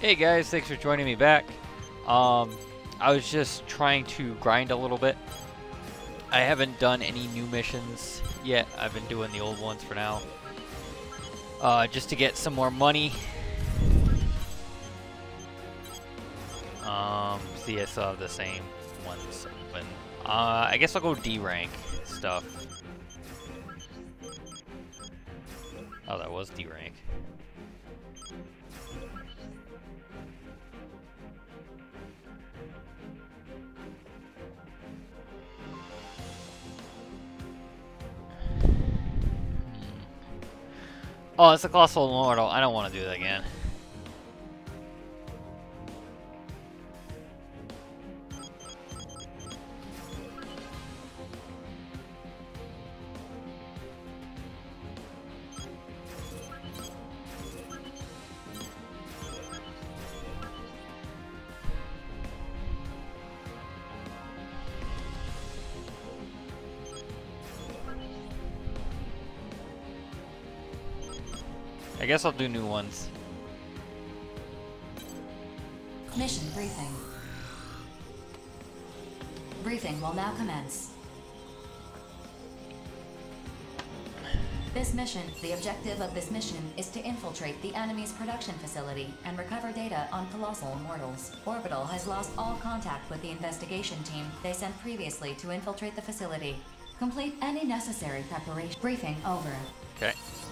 Hey guys, thanks for joining me back. I was just trying to grind a little bit. I haven't done any new missions yet. I've been doing the old ones for now. Just to get some more money. See, I still have the same ones open. I guess I'll go D rank stuff. Oh, that was D rank. Oh, it's a Colossal Immortal. I don't want to do that again. I guess I'll do new ones. Mission briefing. Briefing will now commence. This mission, the objective of this mission is to infiltrate the enemy's production facility and recover data on Colossal Immortals. Orbital has lost all contact with the investigation team they sent previously to infiltrate the facility. Complete any necessary preparation. Briefing over. Okay.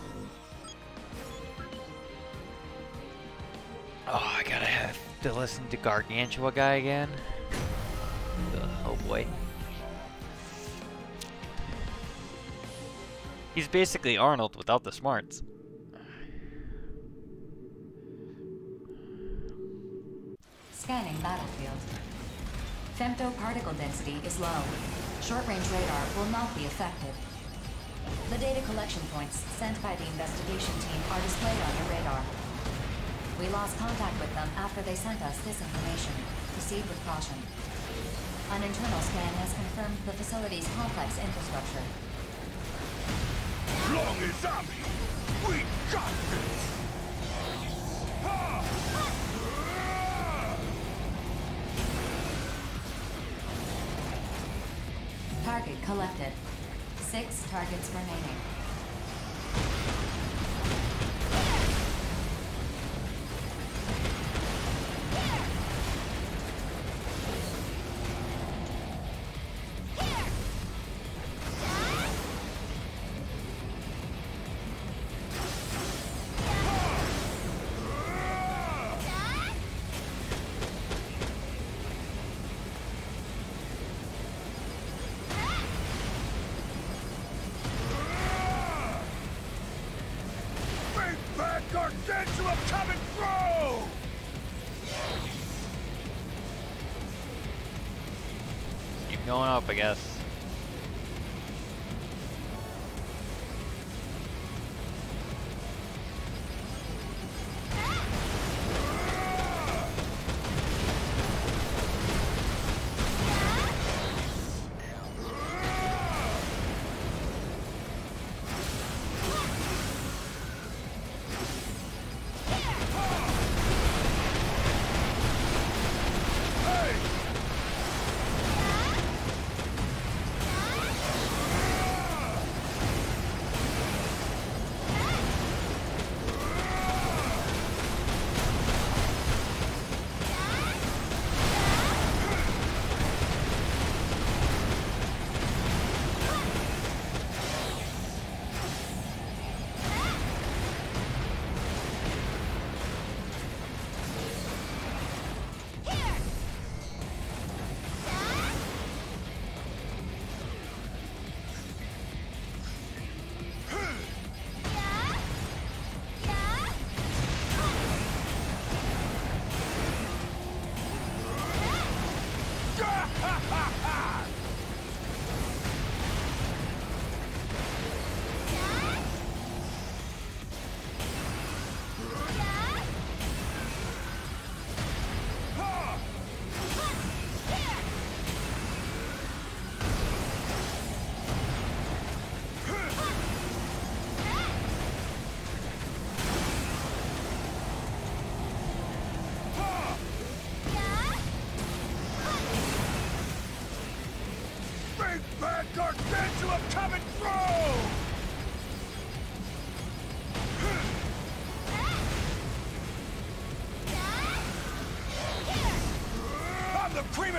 Oh, I gotta have to listen to Gargantua guy again. Ugh, oh boy. He's basically Arnold without the smarts. Scanning battlefield. Femto particle density is low. Short-range radar will not be affected. The data collection points sent by the investigation team are displayed on your radar. We lost contact with them after they sent us this information. Proceed with caution. An internal scan has confirmed the facility's complex infrastructure. Long as I'm here, we got this! Target collected. 6 targets remaining. Gargantua coming through! Keep going up, I guess.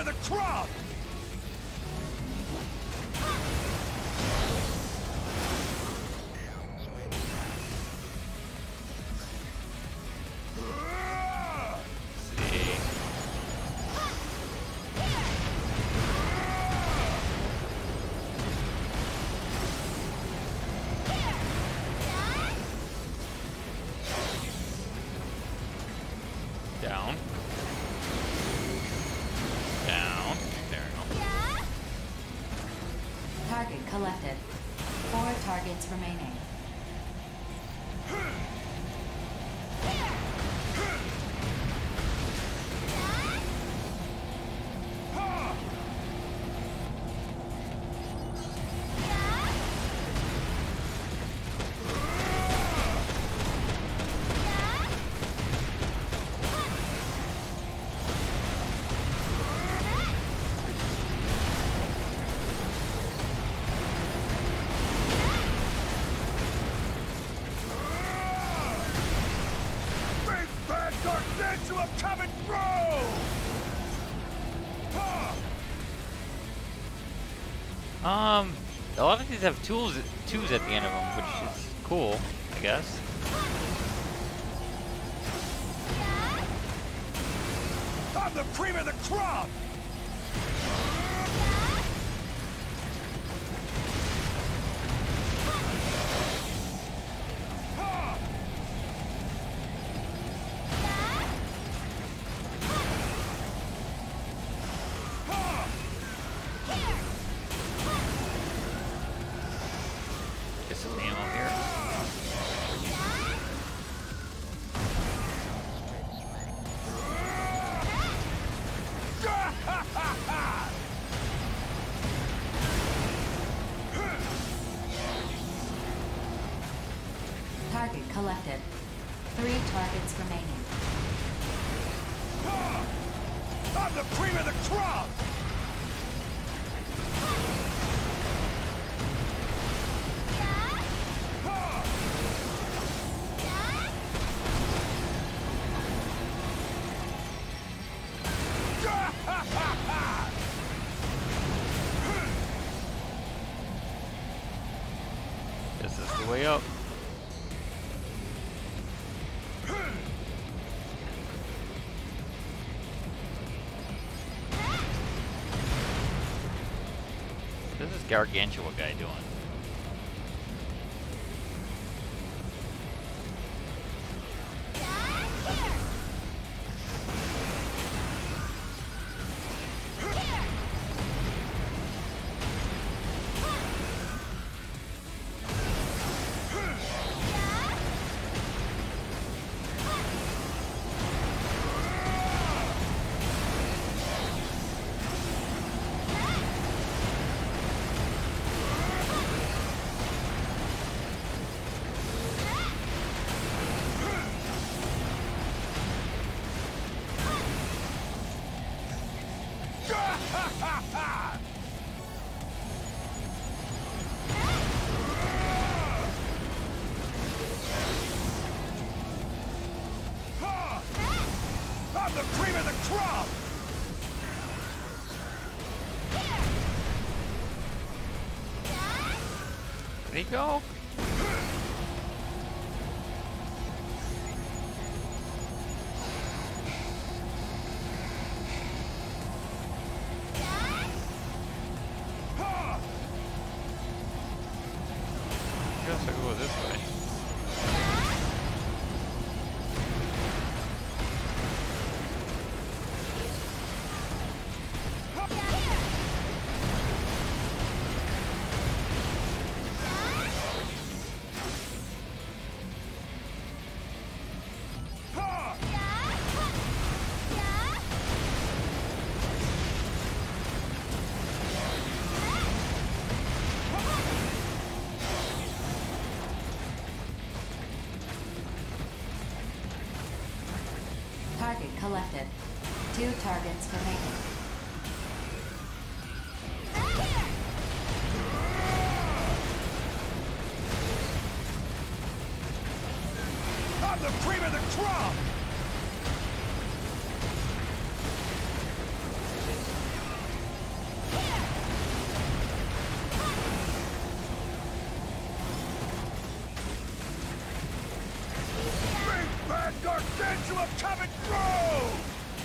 of the crop! Down. Down. There we go. Target collected. 4 targets remaining. Coming through! A lot of these have twos at the end of them, which is cool, I guess. I'm the cream of the crop! Get some ammo here. Target collected. 3 targets remaining. I'm the cream of the crop! This is the way up. What is this Gargantua guy doing? I'm the cream of the crop! Where'd he go? I guess I'll go this way. Target collected. 2 targets remaining. I'm the cream of the crop! into a coming through!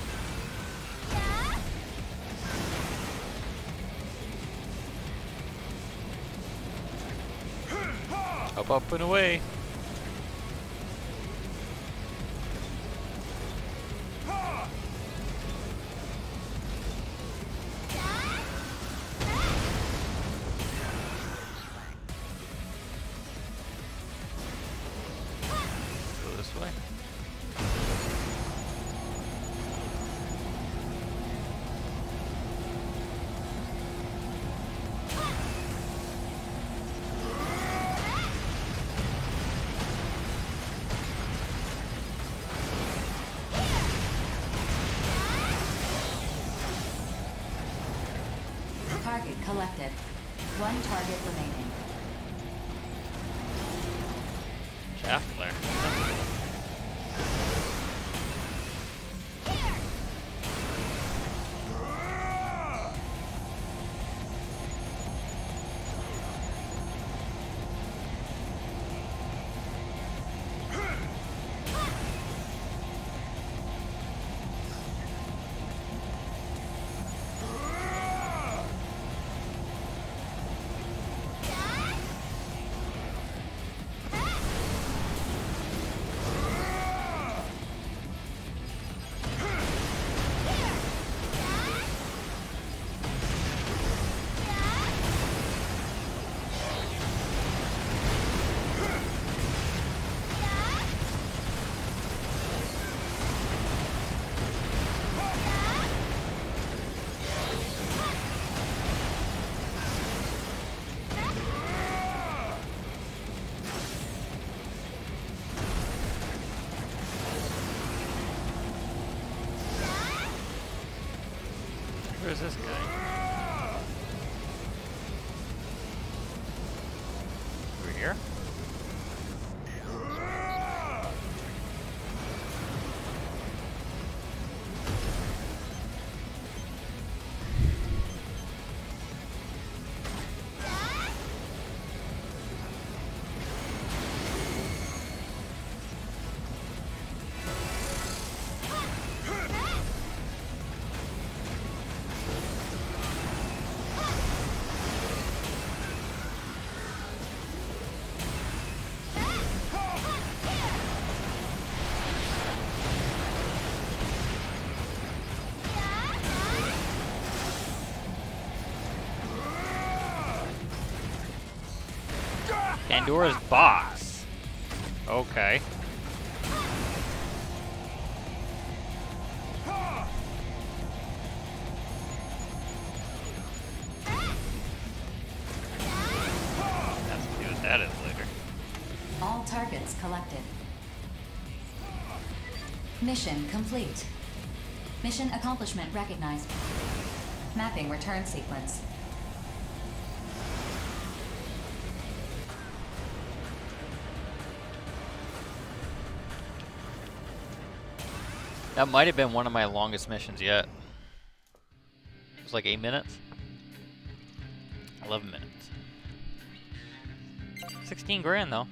Up and away. Go this way. Target collected. One target remaining. Shaft flare. Where's this guy? Over here? Pandora's box. Okay. That's what do with that is later. All targets collected. Mission complete. Mission accomplishment recognized. Mapping return sequence. That might have been one of my longest missions yet. It was like 8 minutes. 11 minutes. 16 grand though.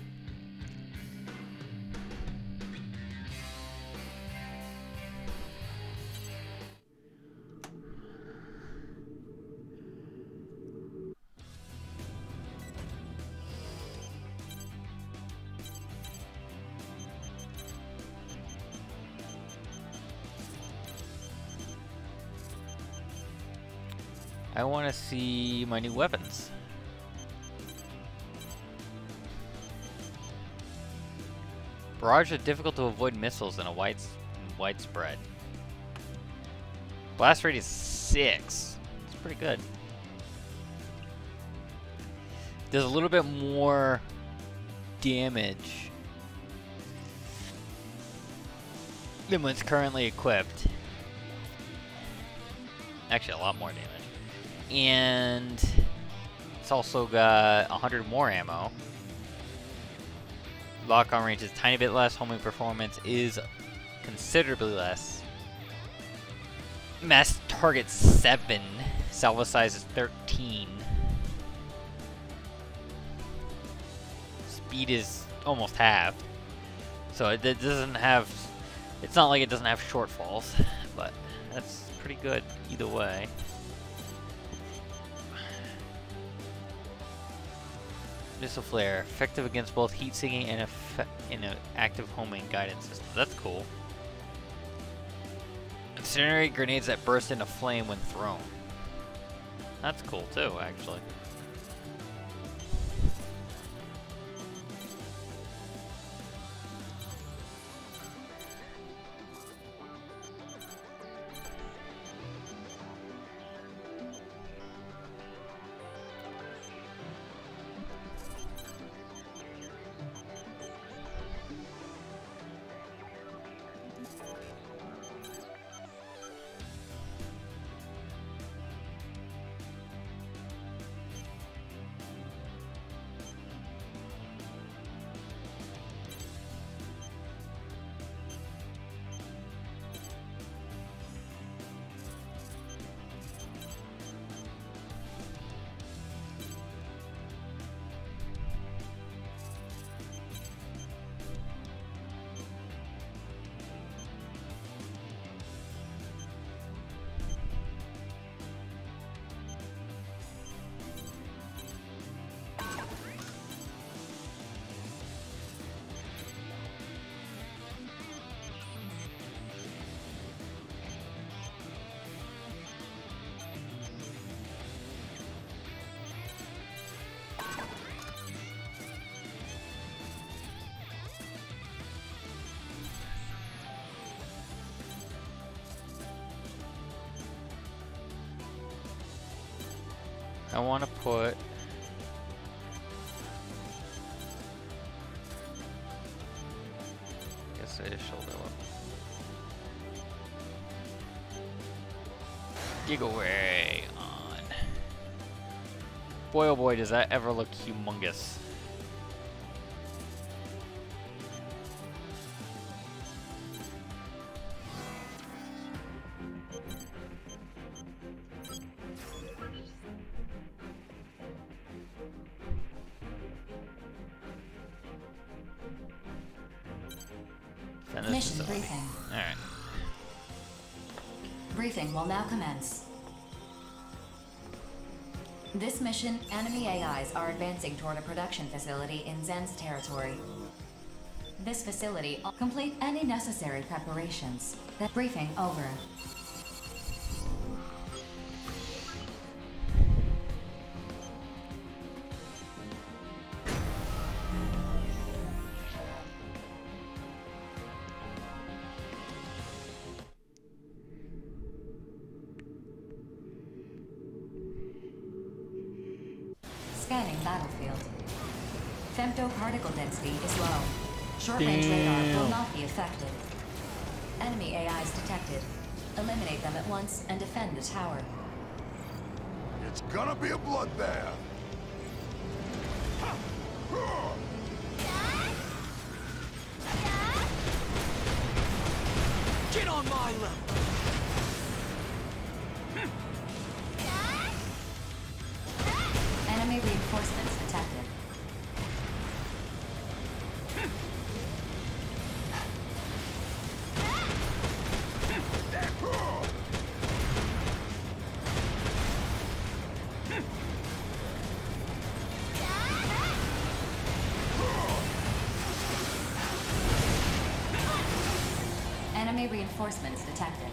I want to see my new weapons. Barrage are difficult to avoid missiles in a widespread. Blast rate is 6. It's pretty good. Does a little bit more damage than what's currently equipped. Actually, a lot more damage. And it's also got 100 more ammo. Lock-on range is a tiny bit less. Homing performance is considerably less. Mass target 7. Salvo size is 13. Speed is almost half. So it doesn't have It's not like it doesn't have shortfalls, but that's pretty good either way. Missile flare, effective against both heat sinking and an active homing guidance system. That's cool. Incinerate grenades that burst into flame when thrown. That's cool too, actually. I want to put guess it is shoulder level. Giveaway on. Boy oh boy, does that ever look humongous. Mission briefing. Alright. Briefing will now commence. This mission, enemy AIs are advancing toward a production facility in Zen's territory. This facility will complete any necessary preparations. That briefing over. Scanning battlefield. Femto particle density is low. Short-range radar will not be affected. Enemy AIs detected. Eliminate them at once and defend the tower. It's gonna be a bloodbath. Get on my level! Enemy reinforcements detected. Enemy reinforcements detected.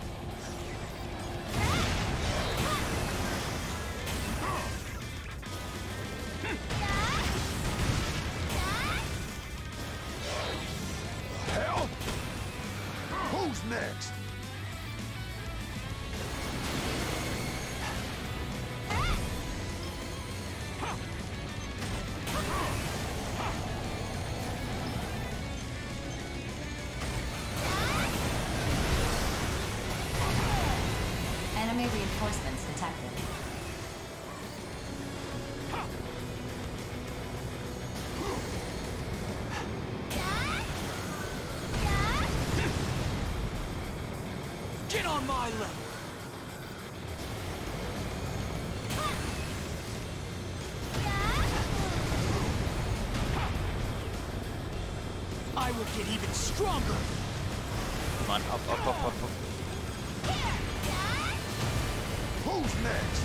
Hell? Who's next? Enemy reinforcements detected. Get on my level! I will get even stronger! Come on, up, up, up, up, up. Who's next?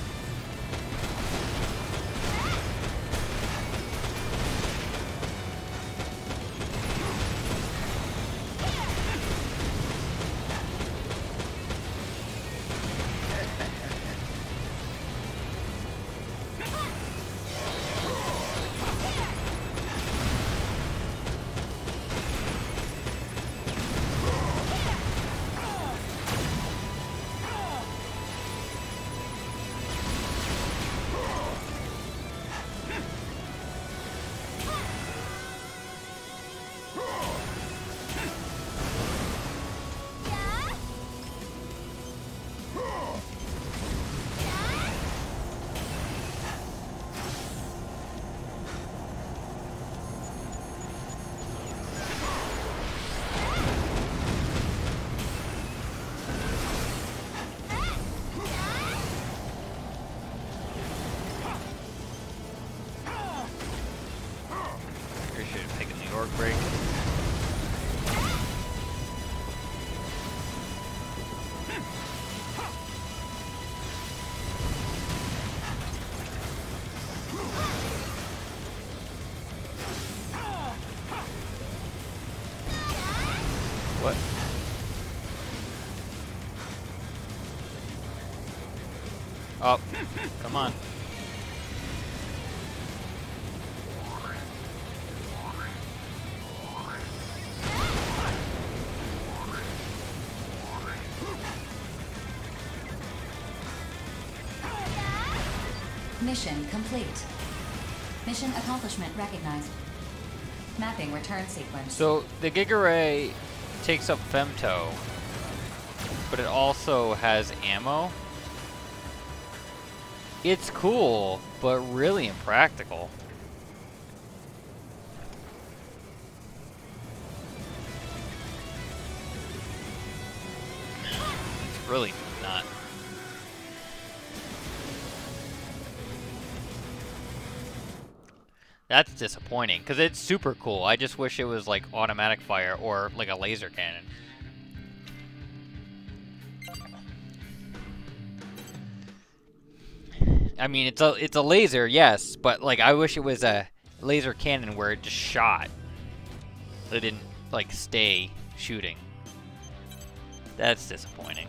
Break. What? Oh, come on. Mission complete. Mission accomplishment recognized. Mapping return sequence. So the Giga Ray takes up femto, but it also has ammo. It's cool, but really impractical. It's really not. That's disappointing, because it's super cool. I just wish it was like automatic fire or like a laser cannon. I mean, it's a laser, yes, but like I wish it was a laser cannon where it just shot. It didn't like stay shooting. That's disappointing.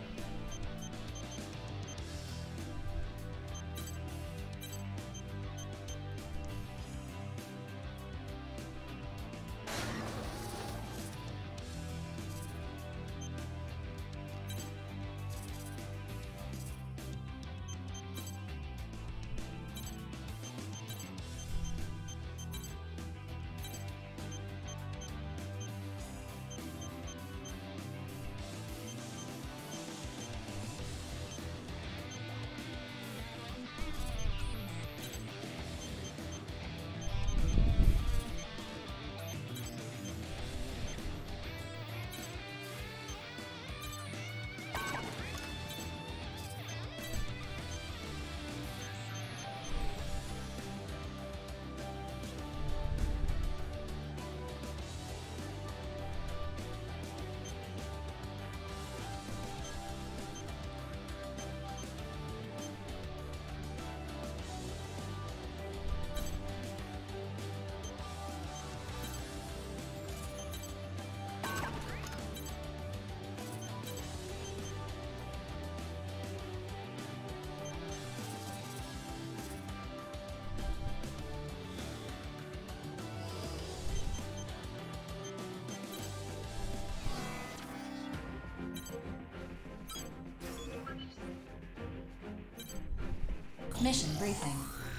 Mission briefing.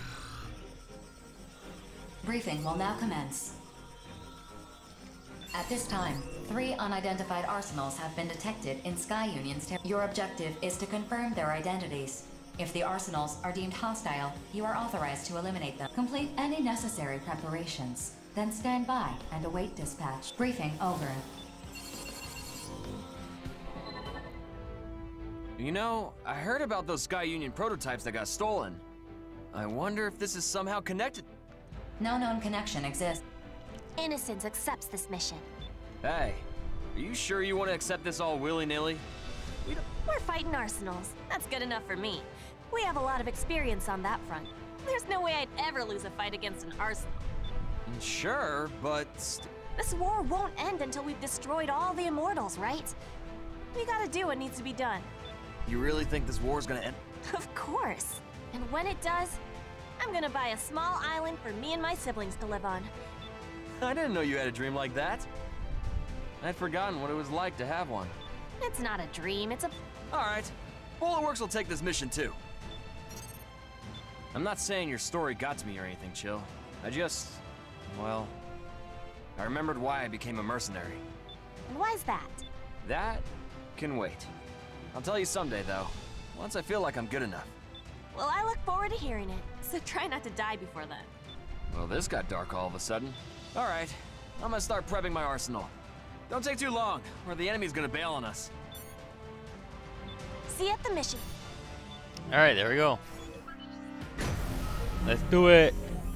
Briefing will now commence. At this time, 3 unidentified arsenals have been detected in Sky Union's territory. Your objective is to confirm their identities. If the arsenals are deemed hostile, you are authorized to eliminate them. Complete any necessary preparations, then stand by and await dispatch. Briefing over. You know, I heard about those Sky Union prototypes that got stolen. I wonder if this is somehow connected. No known connection exists. Innocence accepts this mission. Hey, Are you sure you want to accept this all willy-nilly? We're fighting arsenals. That's good enough for me. We have a lot of experience on that front. There's no way I'd ever lose a fight against an arsenal. Sure, but... This war won't end until we've destroyed all the immortals, right? We gotta do what needs to be done. You really think this war's gonna end? Of course. And when it does, I'm gonna buy a small island for me and my siblings to live on. I didn't know you had a dream like that. I'd forgotten what it was like to have one. It's not a dream, it's a... Alright, Bulletworks will take this mission too. I'm not saying your story got to me or anything, Chill. Well, I remembered why I became a mercenary. And why's that? That can wait. I'll tell you someday, though. Once I feel like I'm good enough. Well, I look forward to hearing it, so try not to die before then. Well, this got dark all of a sudden. Alright, I'm gonna start prepping my arsenal. Don't take too long, or the enemy's gonna bail on us. See you at the mission. Alright, there we go. Let's do it.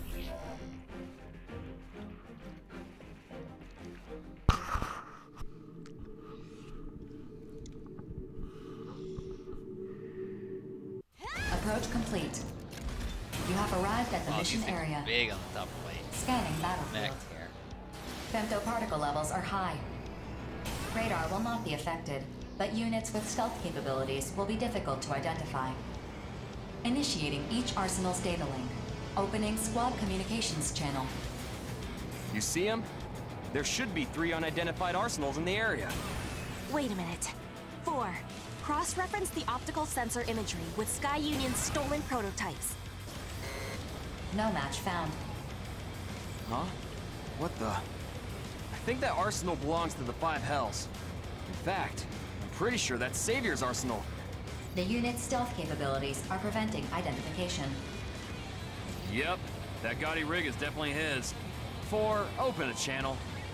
Approach complete. You have arrived at the mission area. Big on the top plate. Scanning battlefield. Next here. Femtoparticle levels are high. Radar will not be affected, but units with stealth capabilities will be difficult to identify. Initiating each arsenal's data link. Opening squad communications channel. You see them? There should be 3 unidentified arsenals in the area. Wait a minute. 4. Cross-reference the optical sensor imagery with Sky Union's stolen prototypes. No match found. Huh? What the? I think that arsenal belongs to the 5 Hells. In fact, I'm pretty sure that's Savior's arsenal. The unit's stealth capabilities are preventing identification. Yep, that gaudy rig is definitely his. 4, open a channel.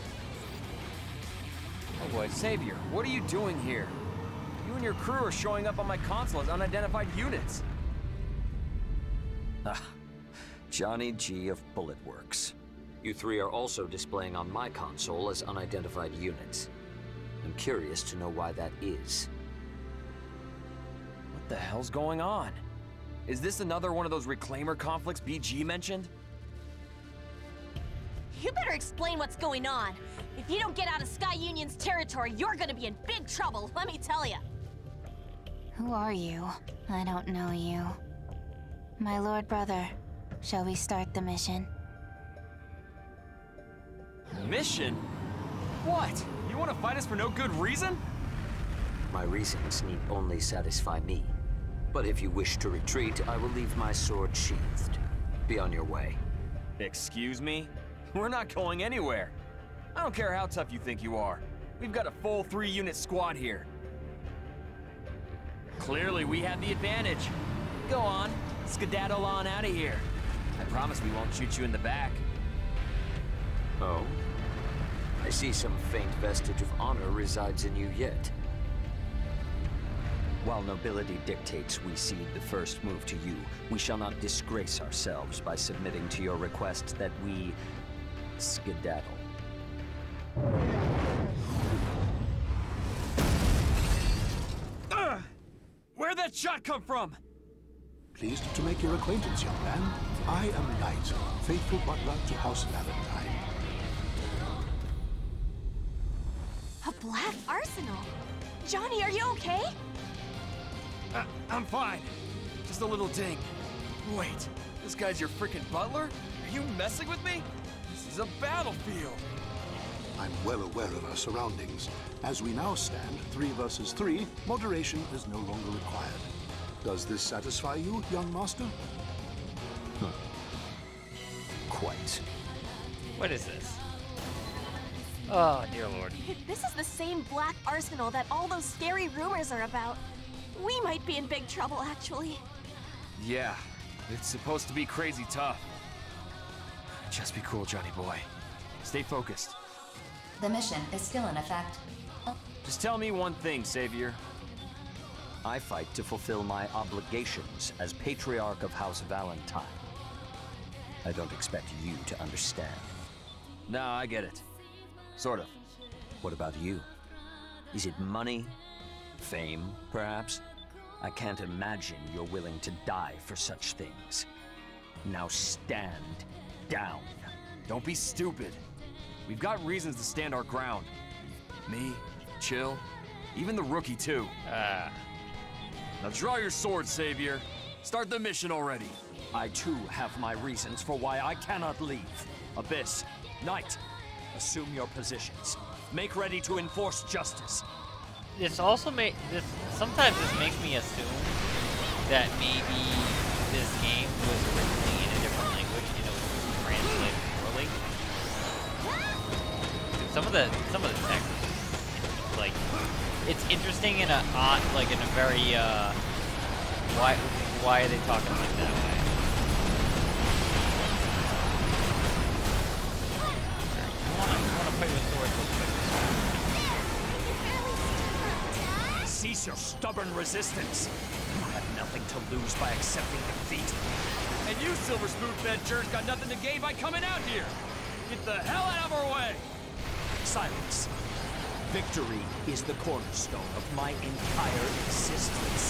Oh boy, Savior, what are you doing here? You and your crew are showing up on my console as unidentified units. Johnny G of Bulletworks. You 3 are also displaying on my console as unidentified units. I'm curious to know why that is. What the hell's going on? Is this another one of those Reclaimer conflicts BG mentioned? You better explain what's going on. If you don't get out of Sky Union's territory, you're gonna be in big trouble, let me tell you. Who are you? I don't know you. My lord brother, shall we start the mission? Mission? What? You want to fight us for no good reason? My reasons need only satisfy me. But if you wish to retreat, I will leave my sword sheathed. Be on your way. Excuse me? We're not going anywhere. I don't care how tough you think you are. We've got a full 3-unit squad here. Clearly, we have the advantage. Go on, skedaddle on out of here. I promise we won't shoot you in the back. Oh? I see some faint vestige of honor resides in you yet. While nobility dictates we cede the first move to you, we shall not disgrace ourselves by submitting to your request that we skedaddle. Where'd that shot come from? Pleased to make your acquaintance, young man. I am Knight, faithful butler to House Valentine. A black arsenal? Johnny, are you okay? I'm fine. Just a little ding. Wait, this guy's your frickin' butler? Are you messing with me? This is a battlefield. I'm well aware of our surroundings. As we now stand, 3 versus 3, moderation is no longer required. Does this satisfy you, young master? Quite. What is this? Oh, dear lord. If this is the same black arsenal that all those scary rumors are about, we might be in big trouble, actually. Yeah, it's supposed to be crazy tough. Just be cool, Johnny boy. Stay focused. The mission is still in effect. Just tell me one thing, Savior. I fight to fulfill my obligations as Patriarch of House Valentine. I don't expect you to understand. No, I get it. Sort of. What about you? Is it money? Fame, perhaps? I can't imagine you're willing to die for such things. Now stand down. Don't be stupid. We've got reasons to stand our ground. Me, Chill, even the rookie too. Now draw your sword, Savior. Start the mission already. I too have my reasons for why I cannot leave. Abyss, Knight, assume your positions. Make ready to enforce justice. This also sometimes this makes me assume that maybe this game was originally in a different language and it was translated poorly. Dude, some of the text, like, it's interesting in a like in a very why are they talking like that way? I wanna play with swords real quick. Cease your stubborn resistance. You have nothing to lose by accepting defeat. And you, Silver Spoon-fed jerks, got nothing to gain by coming out here. Get the hell out of our way. Silence. Victory is the cornerstone of my entire existence.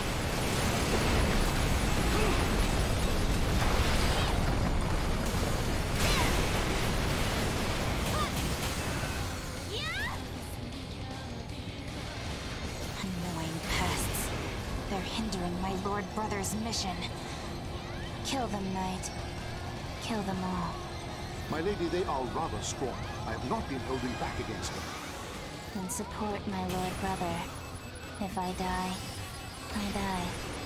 Annoying pests. They're hindering my Lord Brother's mission. Kill them, Knight. Kill them all. My lady, they are rather strong. I have not been holding back against them. Then support my Lord Brother. If I die, I die.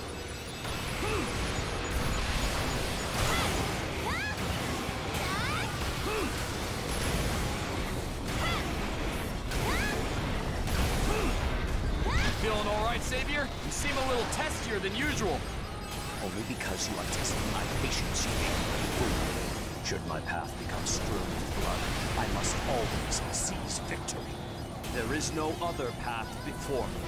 Feeling all right, Savior? You seem a little testier than usual. Only because you are testing my patience, you ignorant fool. Should my path become strewn with blood, I must always seize victory. There is no other path before me.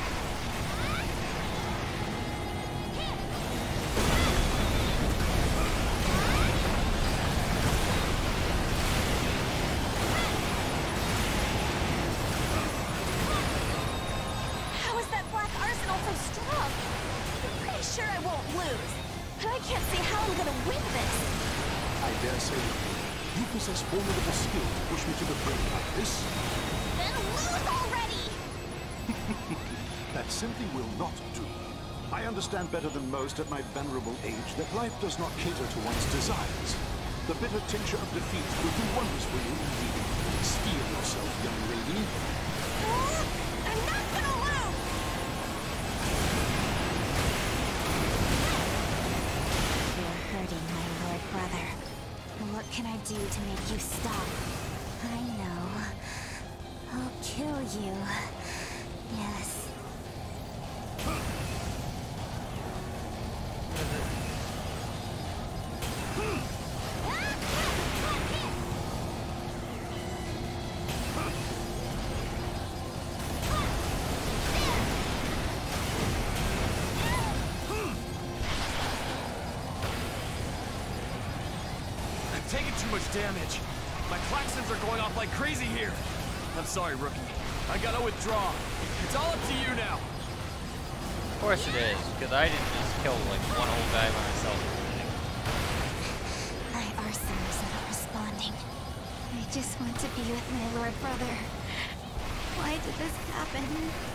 How is that black arsenal so strong? I'm pretty sure I won't lose. But I can't see how I'm gonna win this. I dare say you possess formidable skill to push me to the brink like this. Then lose already! That simply will not do. I understand better than most at my venerable age that life does not cater to one's desires. The bitter tincture of defeat will do wonders for you indeed. Steel yourself, young lady. I'm not gonna lose! You're hurting my Lord Brother. What can I do to make you stop? I know. I'll kill you. Yes. I'm taking too much damage. My klaxons are going off like crazy here. I'm sorry, rookie. I gotta withdraw. It's all up to you now. Of course it is, because I didn't just kill like one old guy by myself. My arsenal's not responding. I just want to be with my Lord Brother. Why did this happen?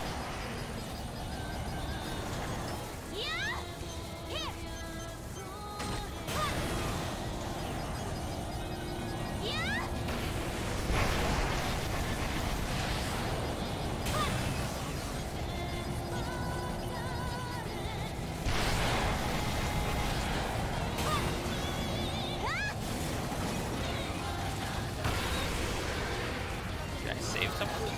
Did I save someone?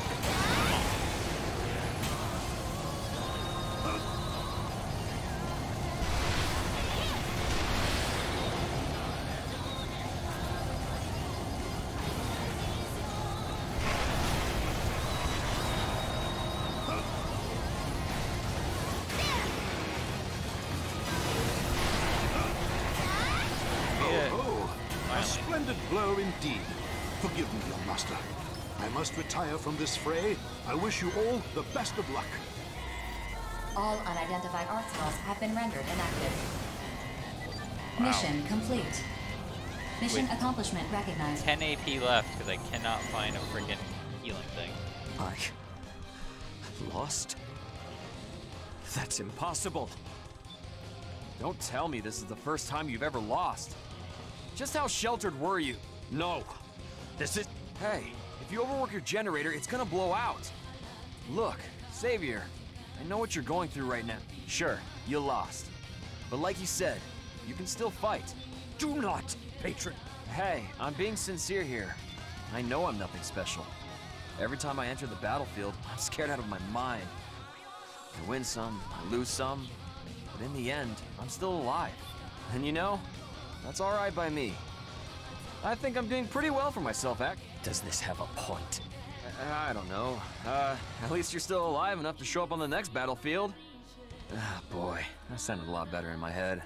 Oh, a splendid blow indeed. Forgive me, young master. I must retire from this fray. I wish you all the best of luck. All unidentified arsenals have been rendered inactive. Wow. Mission complete. Mission accomplishment recognized. 10 AP left because I cannot find a freaking healing thing. I lost? That's impossible. Don't tell me this is the first time you've ever lost. Just how sheltered were you? No. This is... Hey, if you overwork your generator, it's gonna blow out. Look, Savior, I know what you're going through right now. Sure, you lost. But like you said, you can still fight. Do not, patron. Hey, I'm being sincere here. I know I'm nothing special. Every time I enter the battlefield, I'm scared out of my mind. I win some, I lose some, but in the end, I'm still alive. And you know, that's alright by me. I think I'm doing pretty well for myself, Act. Does this have a point? I don't know. At least you're still alive enough to show up on the next battlefield. Ah, boy, that sounded a lot better in my head.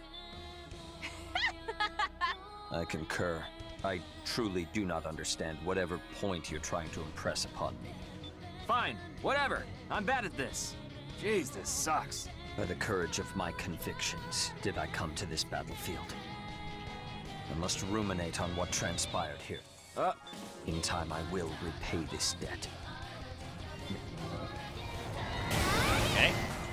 I concur. I truly do not understand whatever point you're trying to impress upon me. Fine, whatever. I'm bad at this. Jeez, this sucks. By the courage of my convictions, did I come to this battlefield. I must ruminate on what transpired here. In time, I will repay this debt. Okay.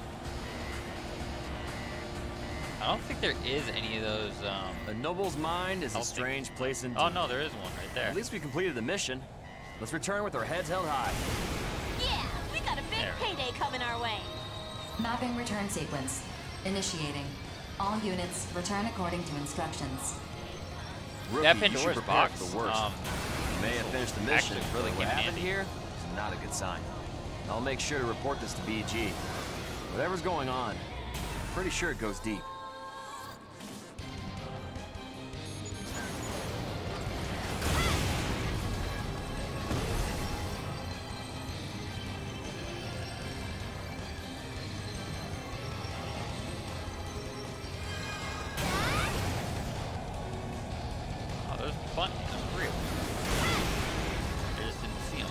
I don't think there is any of those, A noble's mind is a strange place indeed. Oh no, there is one right there. At least we completed the mission. Let's return with our heads held high. Yeah, we got a big payday coming our way. Mapping return sequence. Initiating. All units return according to instructions. Rookie, That you should Pandora's prepare box, for the worst. You may have finished the mission, actually but really what came in happened handy. here is not a good sign. I'll make sure to report this to BG. Whatever's going on, I'm pretty sure it goes deep. Oh, there's a bunch. There's 3 of them. I just didn't see them.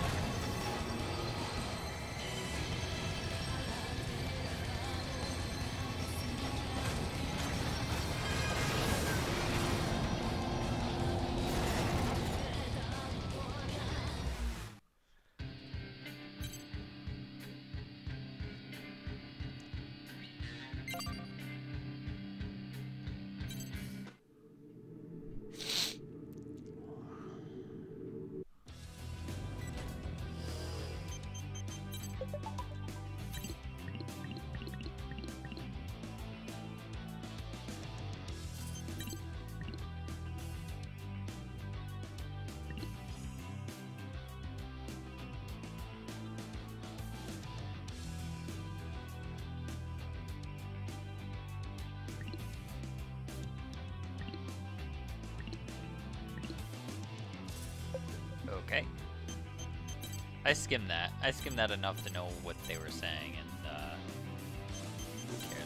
Okay. I skimmed that. I skimmed that enough to know what they were saying, and who cares?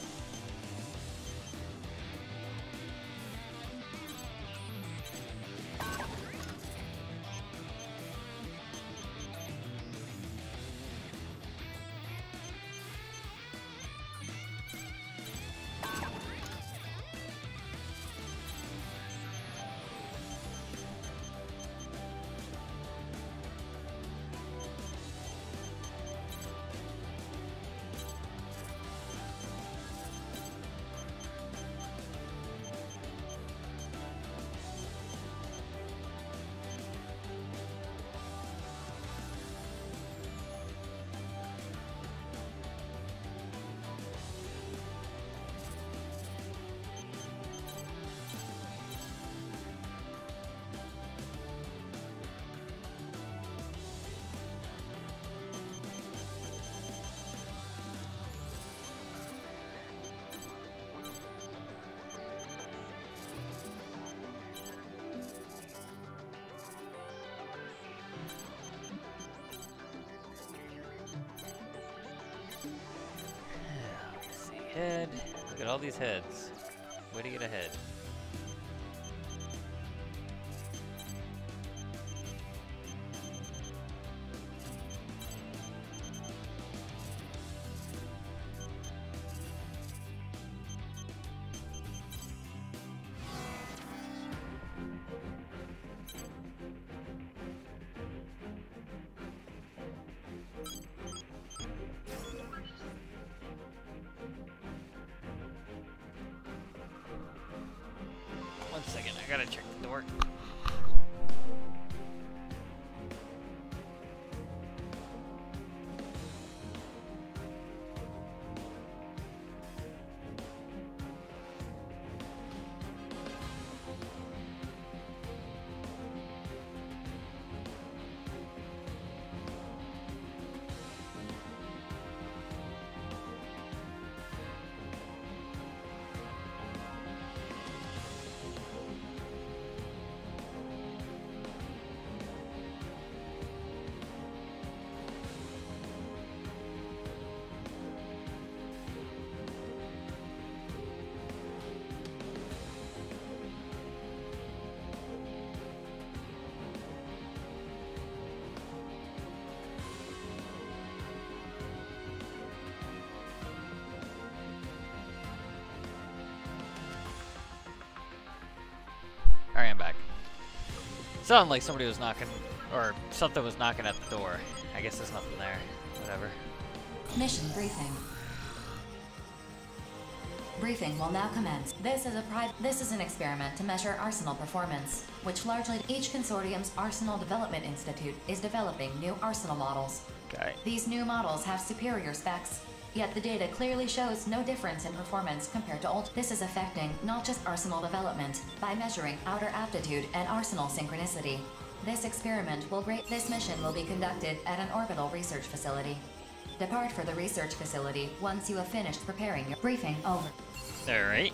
Head. Look at all these heads. Way to get ahead. I gotta check the door. Alright, I'm back. Sounded like somebody was knocking, or something was knocking at the door. I guess there's nothing there. Whatever. Mission briefing. Briefing will now commence. This is an experiment to measure arsenal performance, which largely each consortium's Arsenal Development Institute is developing new arsenal models. Okay. These new models have superior specs, yet the data clearly shows no difference in performance compared to old. This is affecting not just arsenal development by measuring outer aptitude and arsenal synchronicity. This mission will be conducted at an orbital research facility. Depart for the research facility once you have finished preparing your briefing. Over. Alright.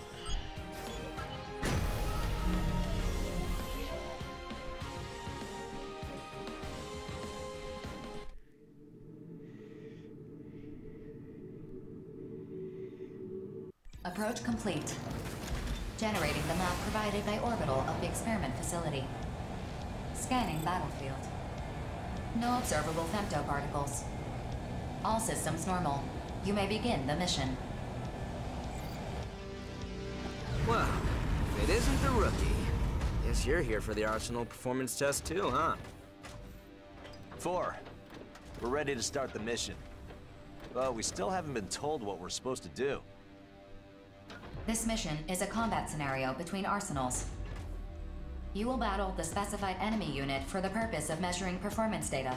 Approach complete. Generating the map provided by orbital of the experiment facility. Scanning battlefield. No observable femtoparticles. All systems normal. You may begin the mission. Well, if it isn't the rookie, guess you're here for the Arsenal performance test too, huh? 4. We're ready to start the mission. But we still haven't been told what we're supposed to do. This mission is a combat scenario between arsenals. You will battle the specified enemy unit for the purpose of measuring performance data.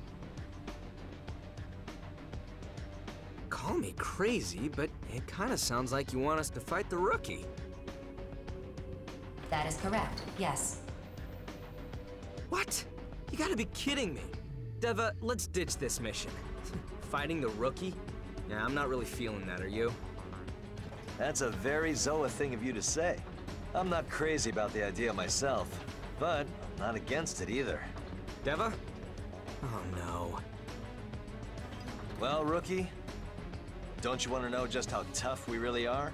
Call me crazy, but it kind of sounds like you want us to fight the rookie. That is correct, yes. What? You gotta be kidding me. Deva, let's ditch this mission. Fighting the rookie? Yeah, I'm not really feeling that, are you? That's a very Zoa thing of you to say. I'm not crazy about the idea myself, but not against it either. Deva? Oh no. Well, rookie, don't you want to know just how tough we really are?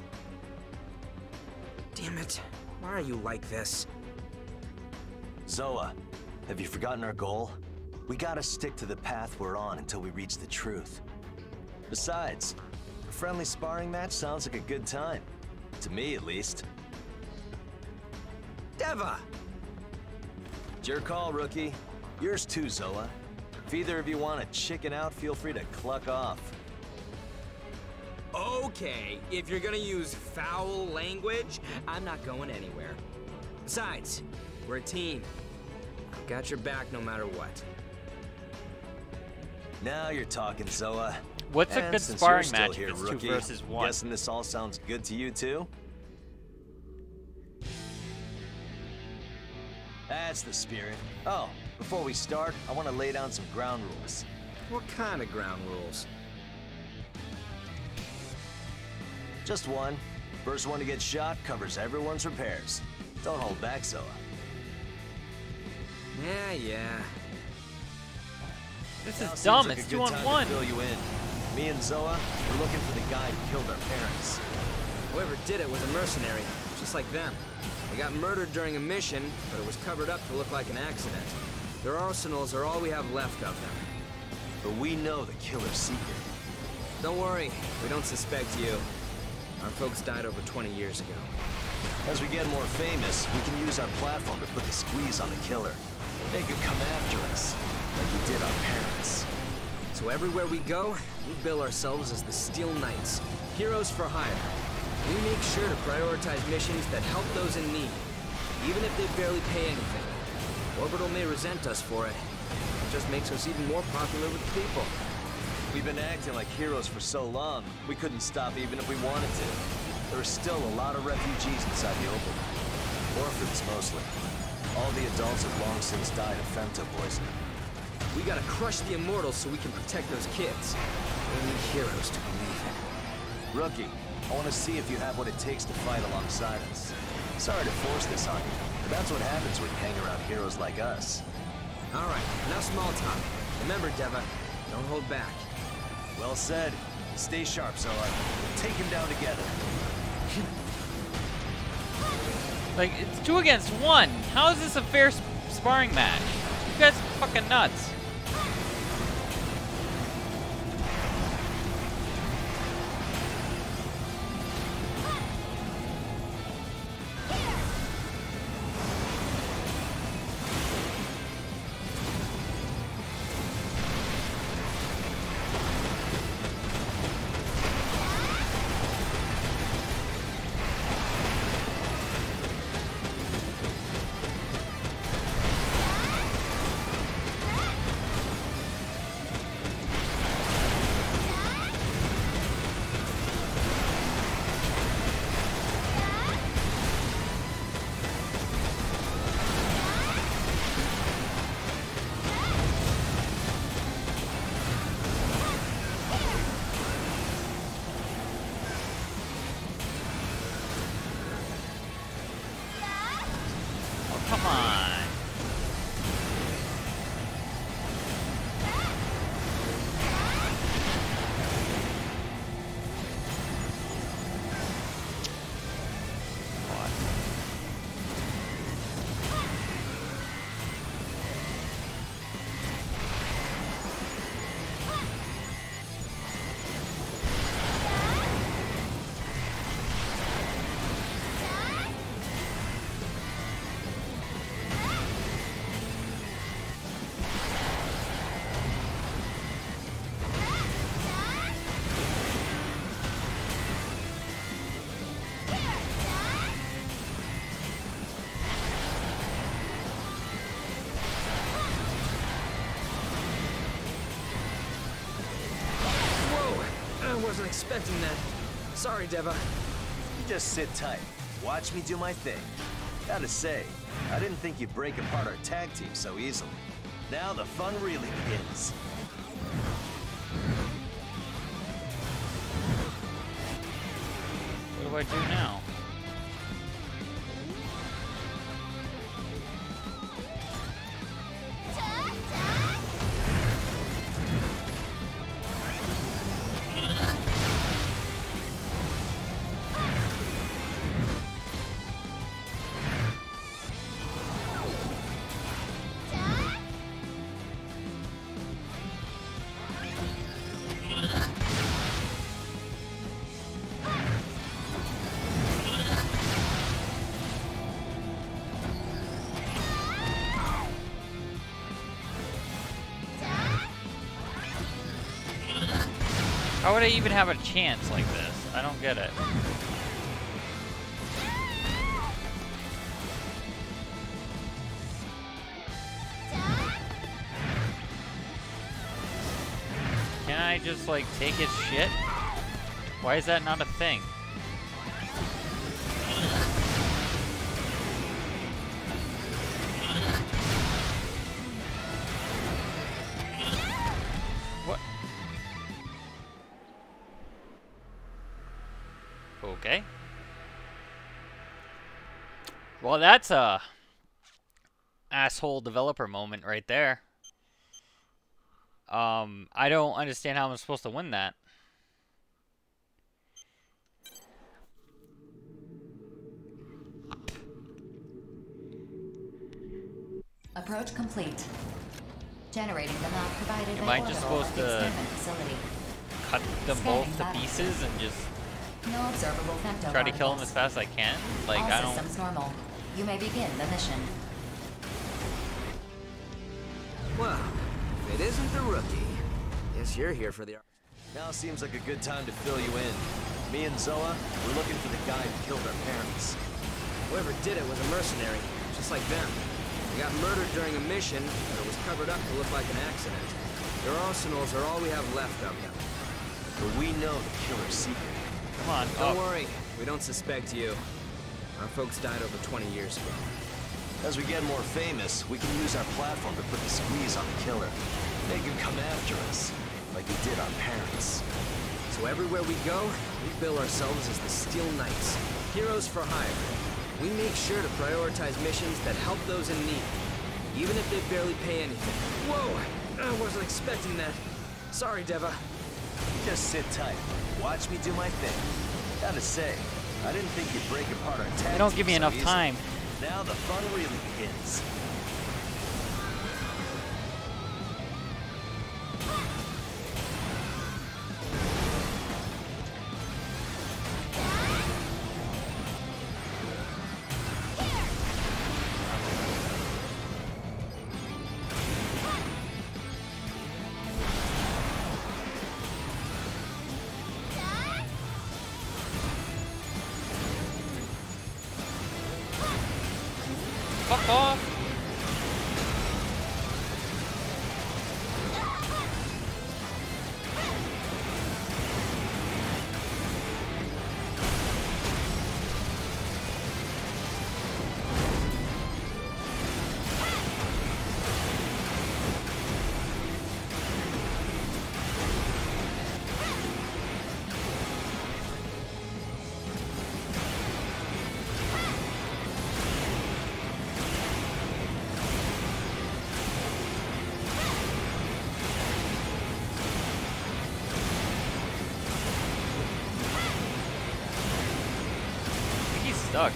Damn it. Why are you like this? Zoa, have you forgotten our goal? We gotta stick to the path we're on until we reach the truth. Besides, a friendly sparring match sounds like a good time. To me, at least. Deva! It's your call, rookie. Yours too, Zoa. If either of you want to chicken out, feel free to cluck off. Okay, if you're gonna use foul language, I'm not going anywhere. Besides, we're a team. I've got your back no matter what. Now you're talking, Zoa. What's a And good since sparring you're still match here, if it's rookie, 2 versus 1? Guessing this all sounds good to you too? That's the spirit. Oh, before we start, I want to lay down some ground rules. What kind of ground rules? Just one. First one to get shot covers everyone's repairs. Don't hold back, Zoa. Yeah. This Now is seems dumb, like it's a 2 good on time 1. to fill you in. Me and Zoa, we're looking for the guy who killed our parents. Whoever did it was a mercenary, just like them. They got murdered during a mission, but it was covered up to look like an accident. Their arsenals are all we have left of them. But we know the killer's secret. Don't worry, we don't suspect you. Our folks died over 20 years ago. As we get more famous, we can use our platform to put the squeeze on the killer. They could come after us, like we did our parents. So everywhere we go, we bill ourselves as the Steel Knights, heroes for hire. We make sure to prioritize missions that help those in need. even if they barely pay anything. Orbital may resent us for it. It just makes us even more popular with the people. We've been acting like heroes for so long, we couldn't stop even if we wanted to. There are still a lot of refugees inside the open. Orphans, mostly. All the adults have long since died of femto poisoning. We gotta crush the Immortals so we can protect those kids. We need heroes to believe in. Rookie, I want to see if you have what it takes to fight alongside us. Sorry to force this on you, but that's what happens when you hang around heroes like us. Alright, enough small talk. Remember, Deva, don't hold back. Well said. Stay sharp, Zoa. We'll take him down together. Like, it's 2 against 1. How is this a fair sparring match? You guys are fucking nuts. Come on. I wasn't expecting that. Sorry, Deva. You just sit tight. Watch me do my thing. Gotta say, I didn't think you'd break apart our tag team so easily. Now the fun really begins. What do I do now? How would I even have a chance like this? I don't get it. Can I just like take his shit? Why is that not a thing? What? Okay. Well, that's a asshole developer moment right there. I don't understand how I'm supposed to win that. Approach complete. Generating the map provided Am by I just Orbital supposed at the to experiment facility. cut them both to pieces and just No observable femto try to kill them particles. as fast as I can? Like, All I don't... systems normal. You may begin the mission. Well, if it isn't the rookie, guess you're here for the... Now seems like a good time to fill you in. Me and Zoa, we're looking for the guy who killed our parents. Whoever did it was a mercenary, just like them. They got murdered during a mission, but it was covered up to look like an accident. Their arsenals are all we have left of them. But we know the killer's secret. Come on. Don't worry, we don't suspect you. Our folks died over 20 years ago. As we get more famous, we can use our platform to put the squeeze on the killer. Make him come after us, like he did our parents. So everywhere we go, we bill ourselves as the Steel Knights, heroes for hire. We make sure to prioritize missions that help those in need, even if they barely pay anything. Whoa! I wasn't expecting that. Sorry, Deva. Just sit tight. Watch me do my thing. Gotta say, I didn't think you'd break apart our tag. They don't give me enough easily. time. Now the fun really begins. Fuck off! Stuck.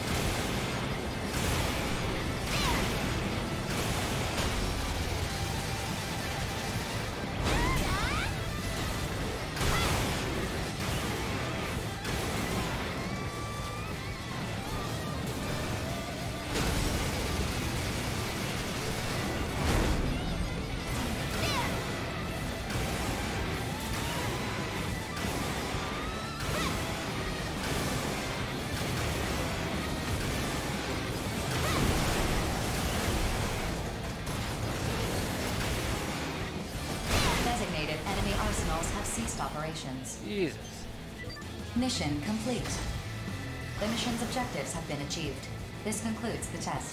Designated enemy arsenals have ceased operations. Jesus. Mission complete. The mission's objectives have been achieved. This concludes the test.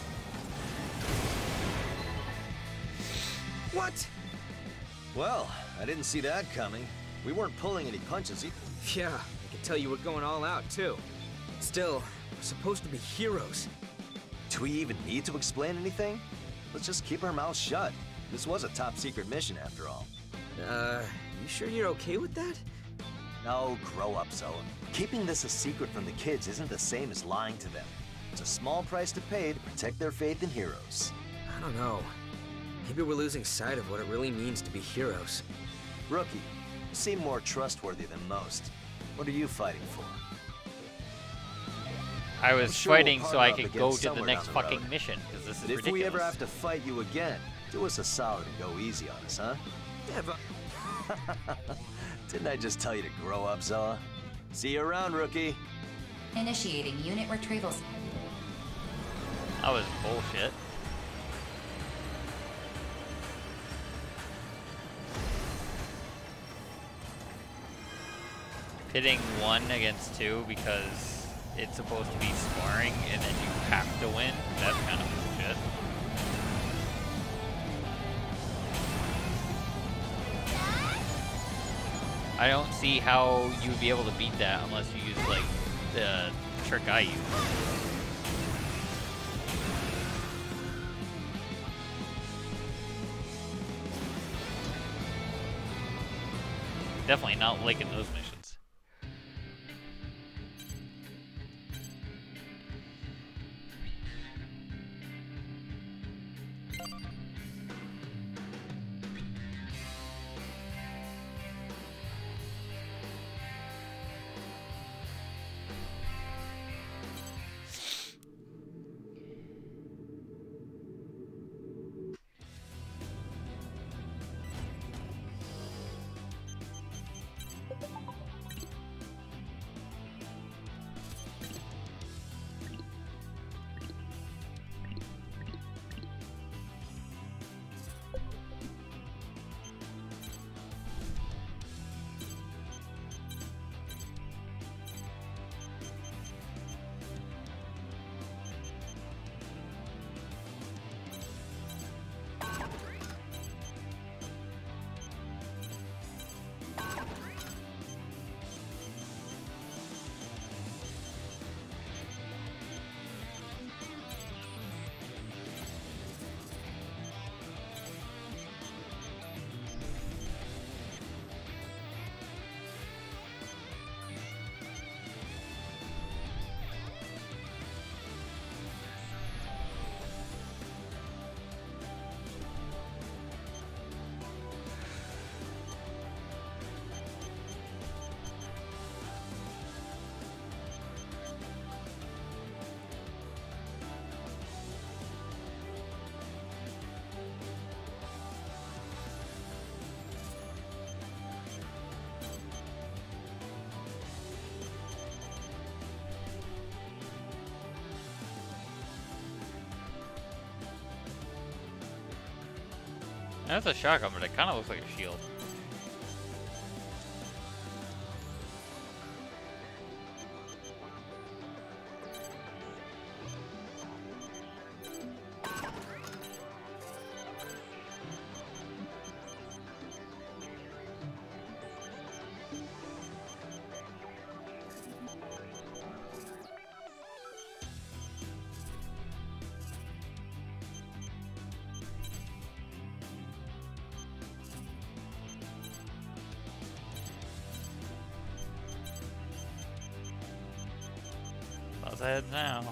What? Well, I didn't see that coming. We weren't pulling any punches either. Yeah, I can tell you were going all out, too. Still, we're supposed to be heroes. Do we even need to explain anything? Let's just keep our mouths shut. This was a top secret mission after all. You sure you're okay with that? No, grow up, Zoa. Keeping this a secret from the kids isn't the same as lying to them. It's a small price to pay to protect their faith in heroes. I don't know. Maybe we're losing sight of what it really means to be heroes. Rookie, you seem more trustworthy than most. What are you fighting for? I was Sure we'll fighting so partner I up could again go to the somewhere next down the fucking road. mission, because this is But if ridiculous. we ever have to fight you again, do us a solid and go easy on us, huh? Yeah, but... Didn't I just tell you to grow up, Zoa? See you around, rookie. Initiating unit retrieval. That was bullshit. Pitting 1 against 2 because it's supposed to be sparring and then you have to win, that's kind of bullshit. I don't see how you would be able to beat that unless you use like the trick I use. Definitely not liking those missions. That's a shotgun, but it kind of looks like a shield. Let's head now.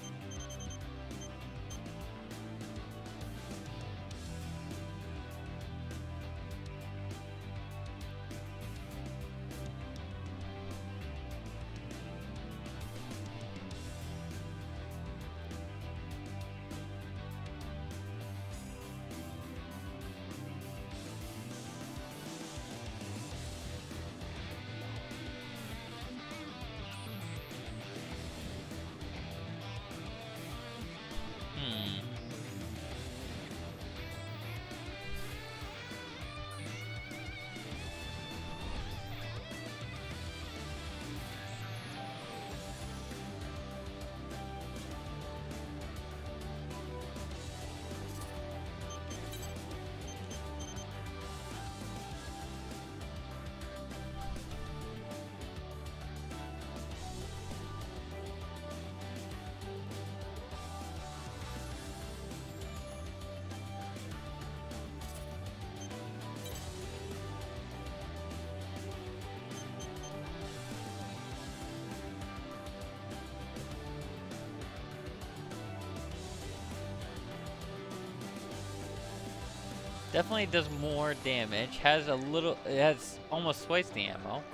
Definitely does more damage. Has a little. It has almost twice the ammo.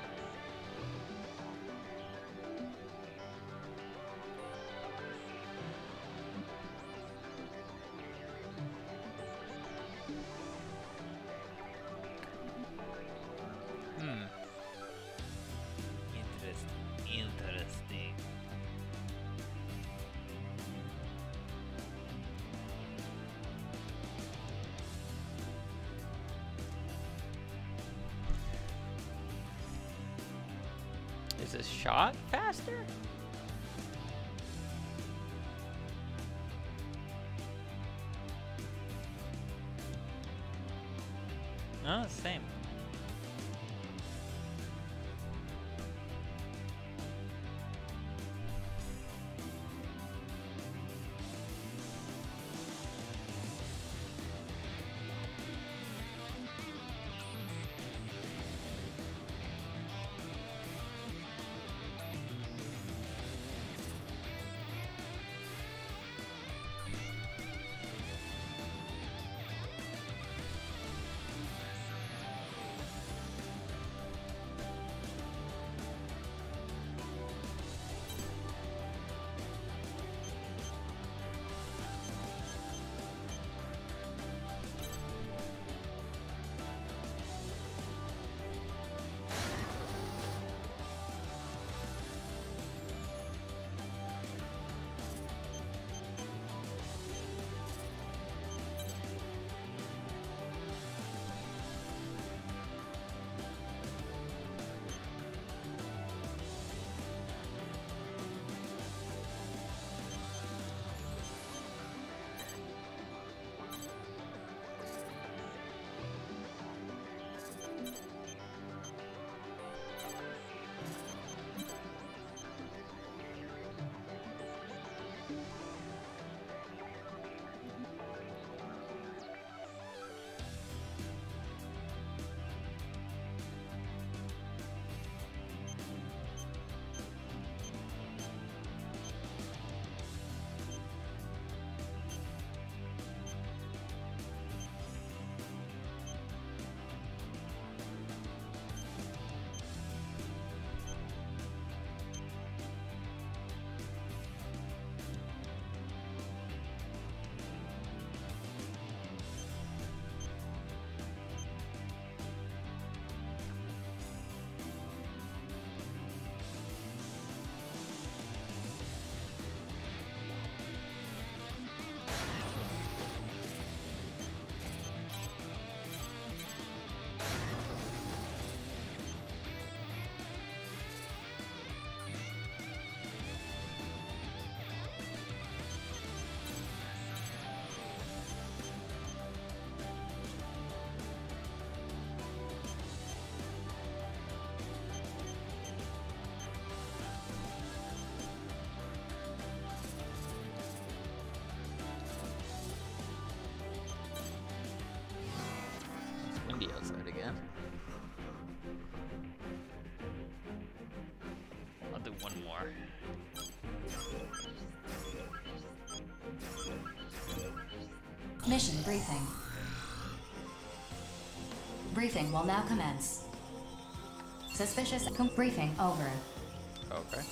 Interesting. Is this shot faster? No, it's the same. I'll do one more. Mission briefing. Briefing will now commence. Suspicious briefing over. Okay.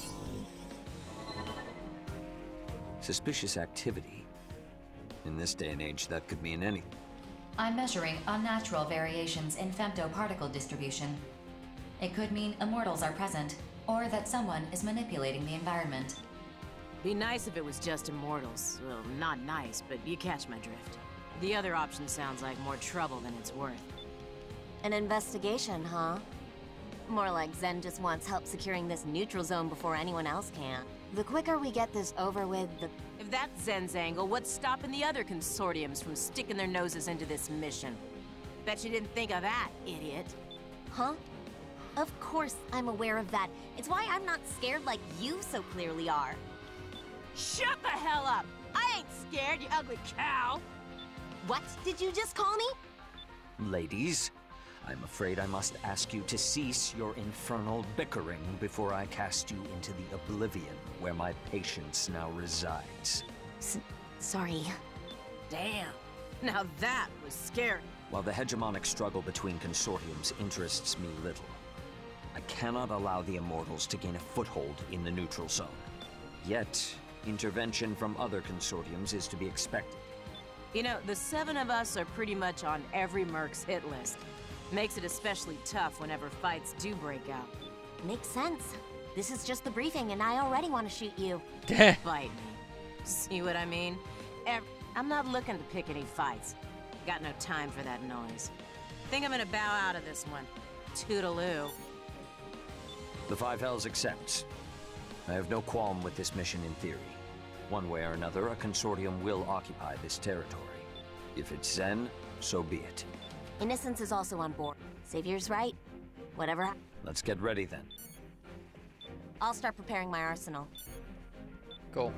Suspicious activity. In this day and age, that could mean anything. I'm measuring unnatural variations in femtoparticle distribution. It could mean immortals are present, or that someone is manipulating the environment. Be nice if it was just immortals. Well, not nice, but you catch my drift. The other option sounds like more trouble than it's worth. An investigation, huh? More like Zen just wants help securing this neutral zone before anyone else can. The quicker we get this over with, the... If that's Zen's angle, what's stopping the other consortiums from sticking their noses into this mission? Bet you didn't think of that, idiot. Huh? Of course I'm aware of that. It's why I'm not scared like you so clearly are. Shut the hell up! I ain't scared, you ugly cow! What did you just call me? Ladies, I'm afraid I must ask you to cease your infernal bickering before I cast you into the oblivion where my patience now resides. Sorry. Damn. Now that was scary. While the hegemonic struggle between consortiums interests me little, I cannot allow the Immortals to gain a foothold in the neutral zone. Yet, intervention from other consortiums is to be expected. You know, the 7 of us are pretty much on every Merc's hit list. Makes it especially tough whenever fights do break out. Makes sense. This is just the briefing and I already want to shoot you. Bite me. See what I mean? I'm not looking to pick any fights. Got no time for that noise. Think I'm gonna bow out of this one. Toodaloo. The Five Hells accepts. I have no qualm with this mission in theory. One way or another, a consortium will occupy this territory. If it's Zen, so be it. Innocence is also on board. Savior's right. Whatever. Let's get ready then. I'll start preparing my arsenal. Cool.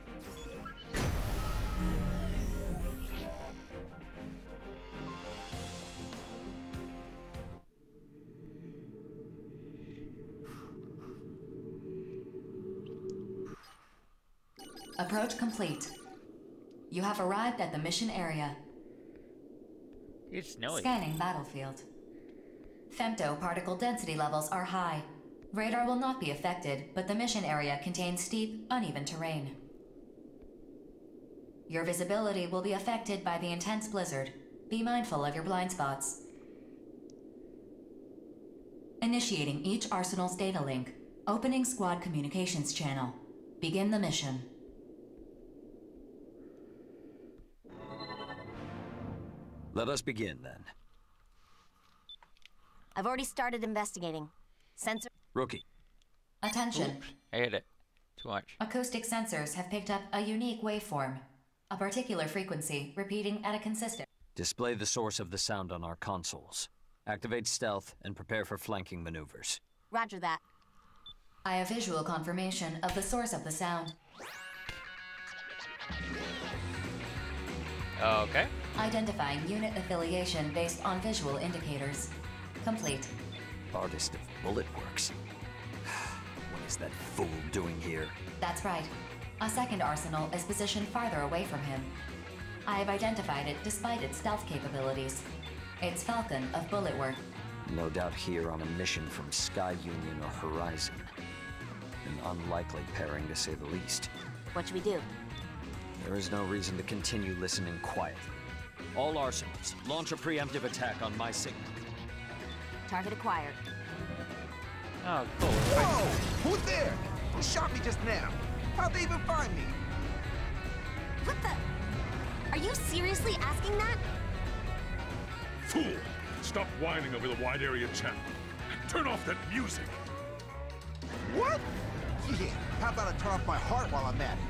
Approach complete. You have arrived at the mission area. It's snowy. Scanning battlefield. Femtoparticle density levels are high. Radar will not be affected, but the mission area contains steep, uneven terrain. Your visibility will be affected by the intense blizzard. Be mindful of your blind spots. Initiating each arsenal's data link. Opening squad communications channel. Begin the mission. Let us begin, then. I've already started investigating. Sensor... Rookie. Attention. Oops, I hit it. Too much. Acoustic sensors have picked up a unique waveform. A particular frequency, repeating at a consistent... Display the source of the sound on our consoles. Activate stealth and prepare for flanking maneuvers. Roger that. I have visual confirmation of the source of the sound. Okay. Identifying unit affiliation based on visual indicators. Complete. Artist of bullet works. What is that fool doing here? That's right. A second arsenal is positioned farther away from him. I have identified it despite its stealth capabilities. It's Falcon of Bullet Work. No doubt here on a mission from Sky Union or Horizon. An unlikely pairing to say the least. What should we do? There is no reason to continue listening quietly. All arsenals, launch a preemptive attack on my signal. Target acquired. Oh, cool. Whoa! Who's there? Who shot me just now? How'd they even find me? What the? Are you seriously asking that? Fool! Stop whining over the wide area channel. Turn off that music. What? Yeah, how about I turn off my heart while I'm at it?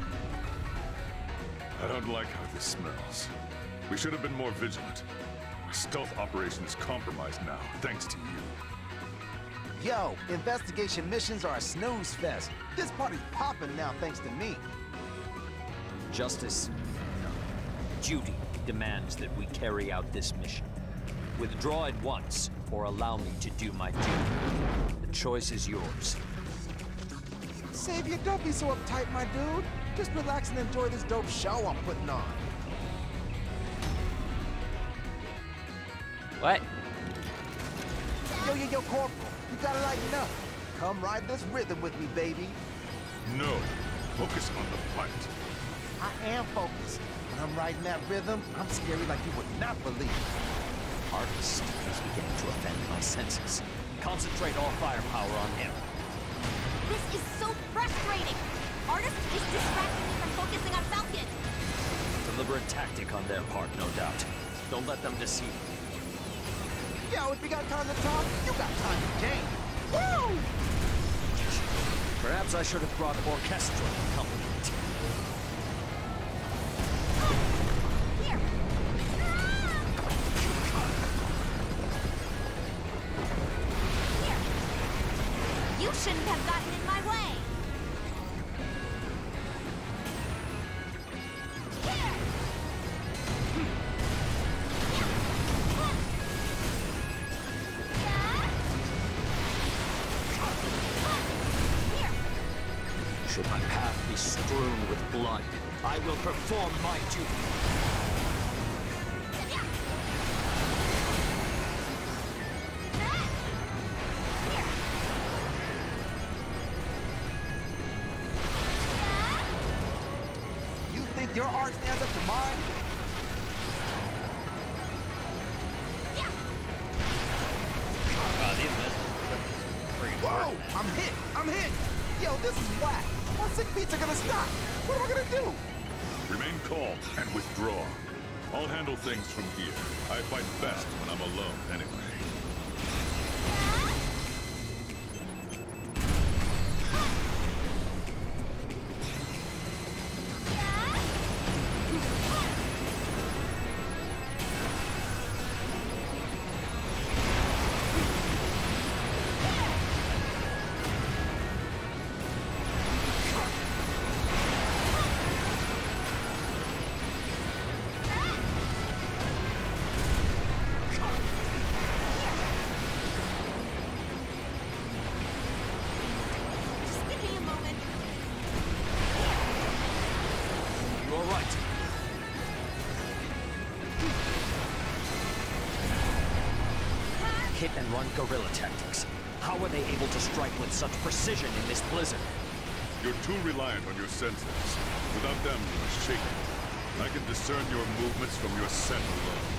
I don't like how this smells. We should have been more vigilant. Our stealth operation is compromised now, thanks to you. Yo, investigation missions are a snooze fest. This party's popping now thanks to me. Justice, no. Duty demands that we carry out this mission. Withdraw at once, or allow me to do my duty. The choice is yours. Savior, don't be so uptight, my dude. Just relax and enjoy this dope show I'm putting on. What? Yo, Corporal, you gotta lighten up. Come ride this rhythm with me, baby. No. Focus on the fight. I am focused. When I'm riding that rhythm, I'm scary like you would not believe. Artist is beginning to offend my senses. Concentrate all firepower on him. This is so frustrating! Artist is distracting me from focusing on Falcon! Deliberate tactic on their part, no doubt. Don't let them deceive you. Yo, if you got time to talk, you got time to game. Woo! Perhaps I should have brought orchestral accompaniment. Here! Here! You shouldn't have gotten in my way! Here! Should my path be strewn with blood, I will perform my duty. You think your art stands up to mine? Wow, these missiles are freaking Whoa! hard, man. I'm hit! Yo, this is whack! My sick beats are gonna stop! What am I gonna do? Remain calm and withdraw. I'll handle things from here. I fight best when I'm alone, anyway. Hit and run guerrilla tactics. How are they able to strike with such precision in this blizzard? You're too reliant on your senses. Without them, you are shaken. I can discern your movements from your scent alone.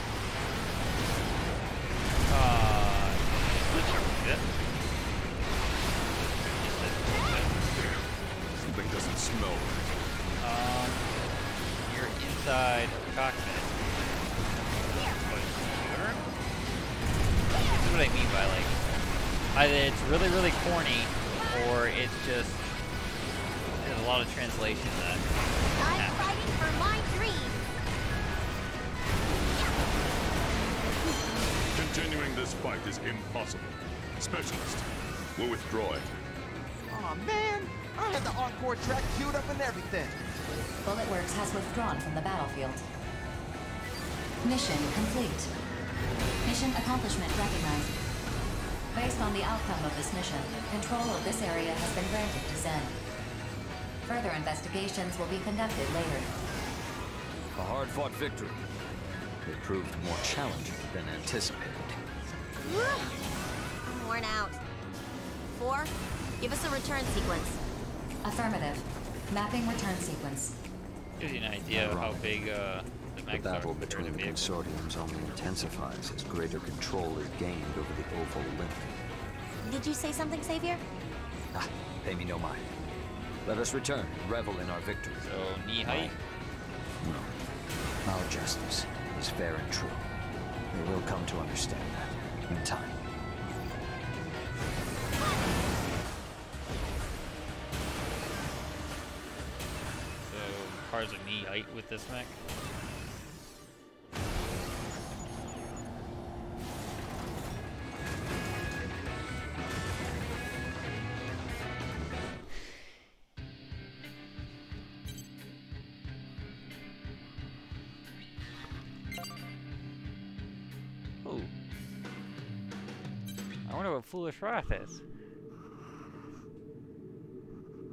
Something doesn't smell right. You're inside the cockpit. That's what I mean by, like, either it's really, really corny, or it's just, there's a lot of translation that I'm fighting for my dream! Continuing this fight is impossible. Specialist, we're withdrawing. Aw, man! I had the encore track queued up and everything. Bulletworks has withdrawn from the battlefield. Mission complete. Mission accomplishment recognized. Based on the outcome of this mission, control of this area has been granted to Zen. Further investigations will be conducted later. A hard-fought victory. It proved more challenging than anticipated. I'm worn out. 4, give us a return sequence. Affirmative. Mapping return sequence. gives you an idea of how big the The battle between the consortiums only intensifies as greater control is gained over the oval limb. Did you say something, Savior? Ah, pay me no mind. Let us return and revel in our victory. So, knee height? No. Our justice is fair and true. They will come to understand that in time. So, cars are knee height with this mech? I wonder what Foolish Wrath is.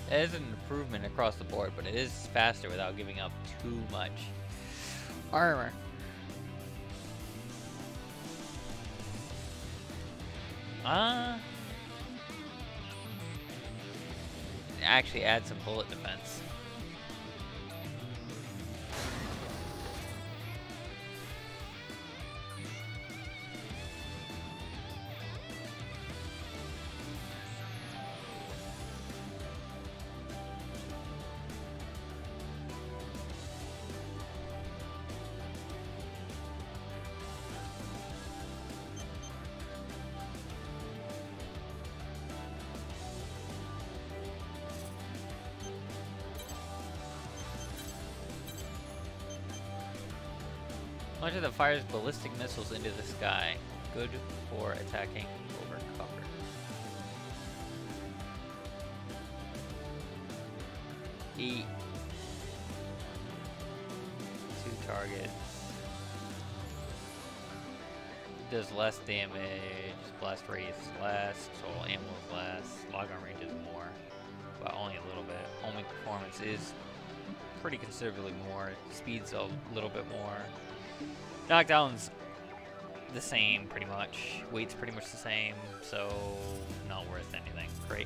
It is an improvement across the board, but it is faster without giving up too much armor. Actually add some bullet defense. Launcher that fires ballistic missiles into the sky. Good for attacking over cover. Eat. 2 targets. Does less damage. Blast radius is less. Total ammo is less. Lock-on range is more. But only a little bit. Homing performance is pretty considerably more. Speed's a little bit more. Knockdown's the same, pretty much. Weight's pretty much the same, so not worth anything. Great.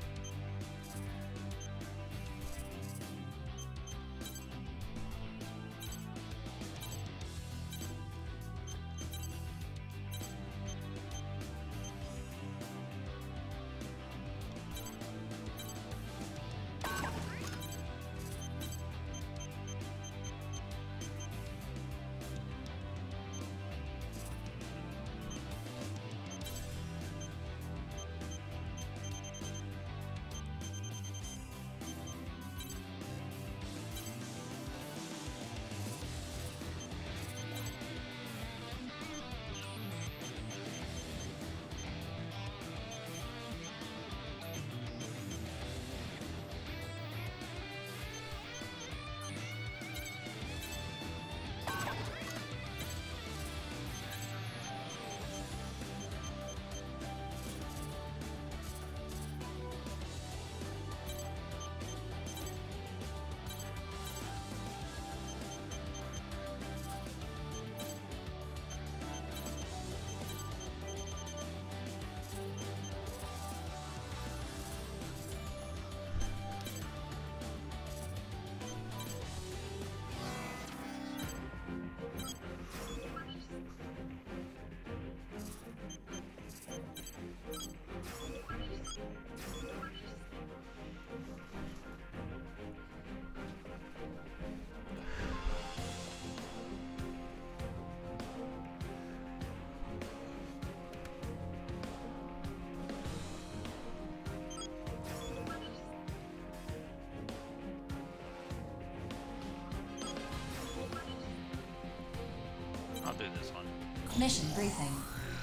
I'll do this one. Mission briefing.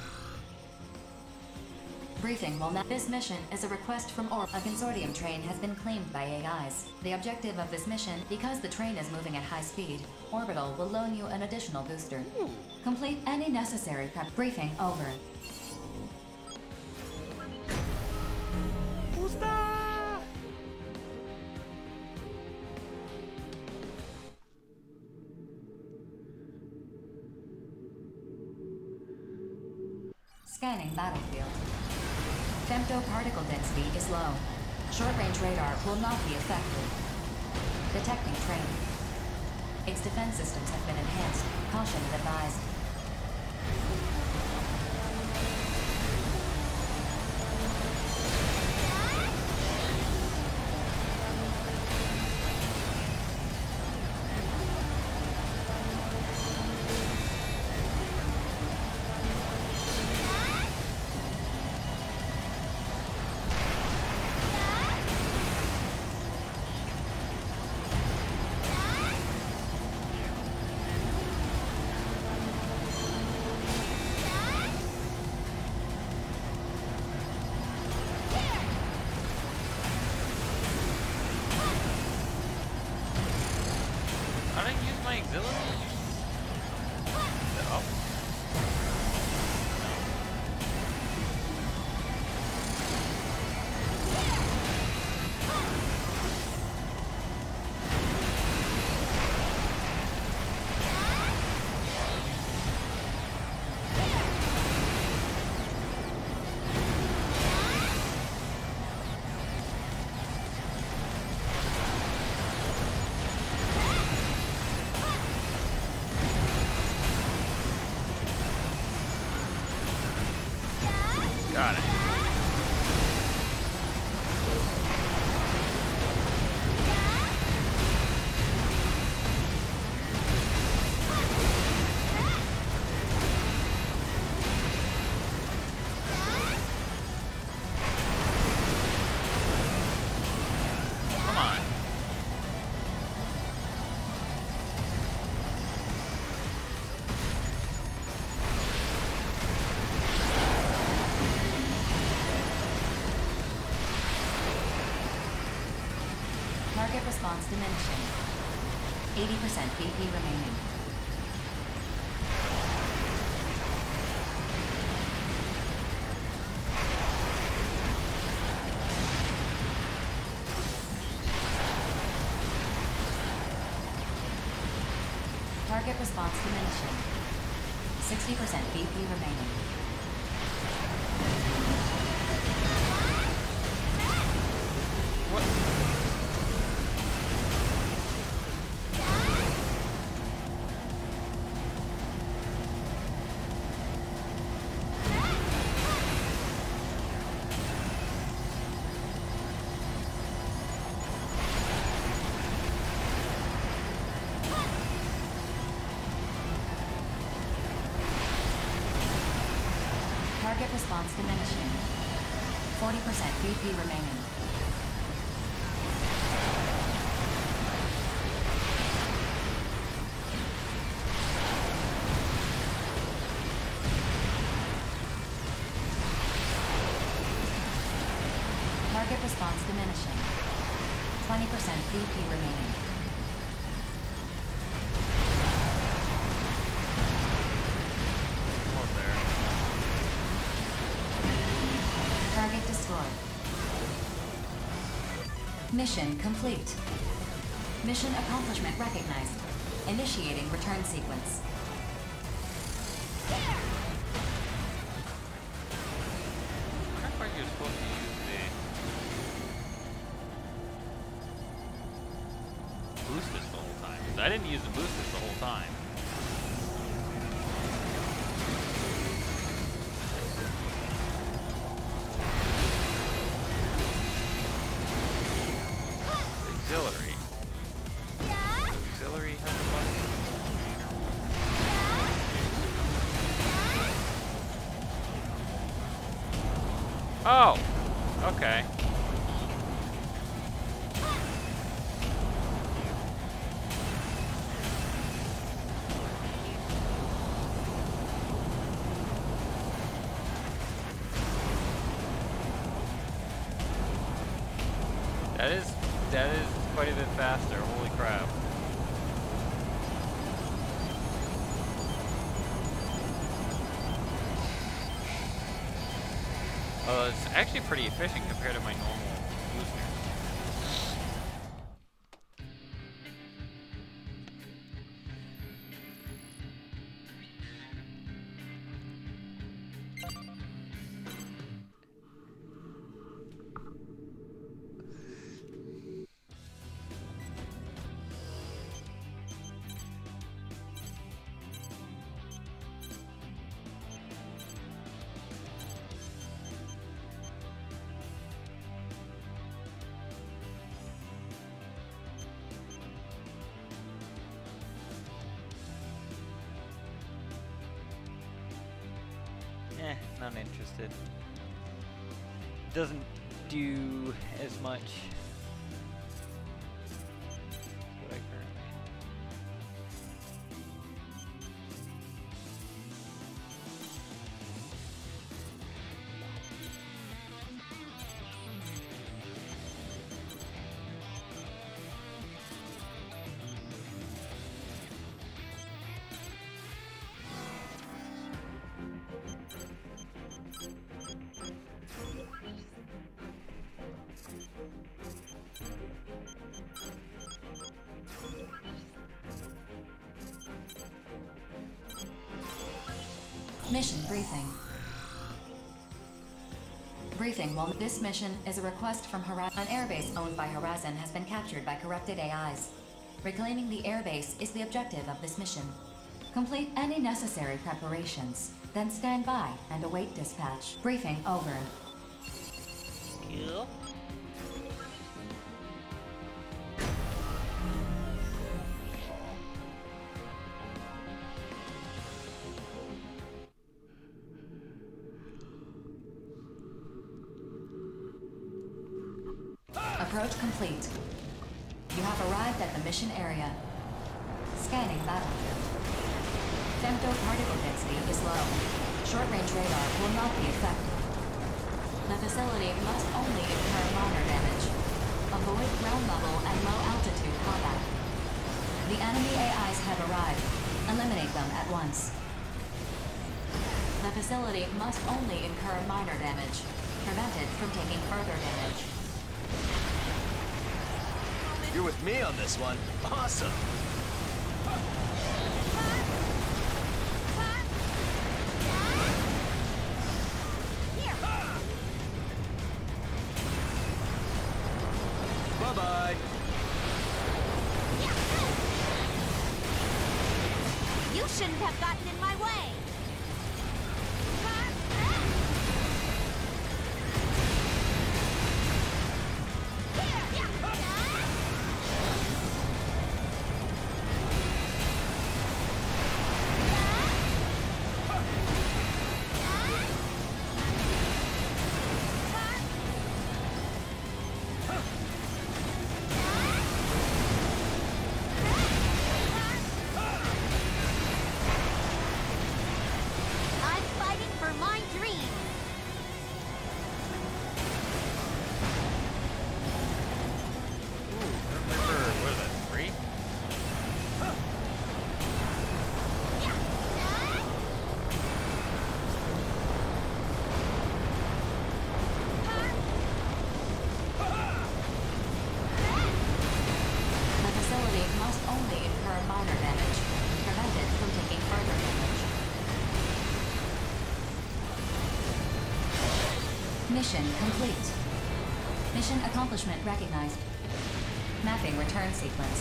Briefing will not. This mission is a request from A consortium train has been claimed by AIs. The objective of this mission, because the train is moving at high speed, Orbital will loan you an additional booster. Complete any necessary prep. Briefing over. Who's that? Scanning battlefield. Femto particle density is low. Short-range radar will not be affected. Detecting train. Its defense systems have been enhanced. Caution is advised. Target response diminishing. 80% BP remaining. Target response diminishing. 60% BP remaining. Target response diminishing. 40% BP remaining. Target response diminishing. 20% BP remaining. Target destroyed. Mission complete. Mission accomplishment recognized. Initiating return sequence. I thought you were supposed to use the boosters the whole time. 'Cause I didn't use the boosters the whole time. Auxiliary. Auxiliary has a button. Oh! Okay. That is quite a bit faster, holy crap. It's actually pretty efficient compared to my normal booster. Not interested. Doesn't do as much. What I currently. Mission briefing. Briefing. While this mission is a request from Horizon, an airbase owned by Horizon has been captured by corrupted AIs. Reclaiming the airbase is the objective of this mission. Complete any necessary preparations, then stand by and await dispatch. Briefing over. Yeah. Approach complete. You have arrived at the mission area. Scanning battlefield. Femto-particle density is low. Short-range radar will not be effective. The facility must only incur minor damage. Avoid ground level and low Eliminate them at once. The facility must only incur minor damage, prevented from taking further damage. You're with me on this one. Awesome! Bye-bye! You shouldn't have gotten in my way! Mission complete. Mission accomplishment recognized. Mapping return sequence.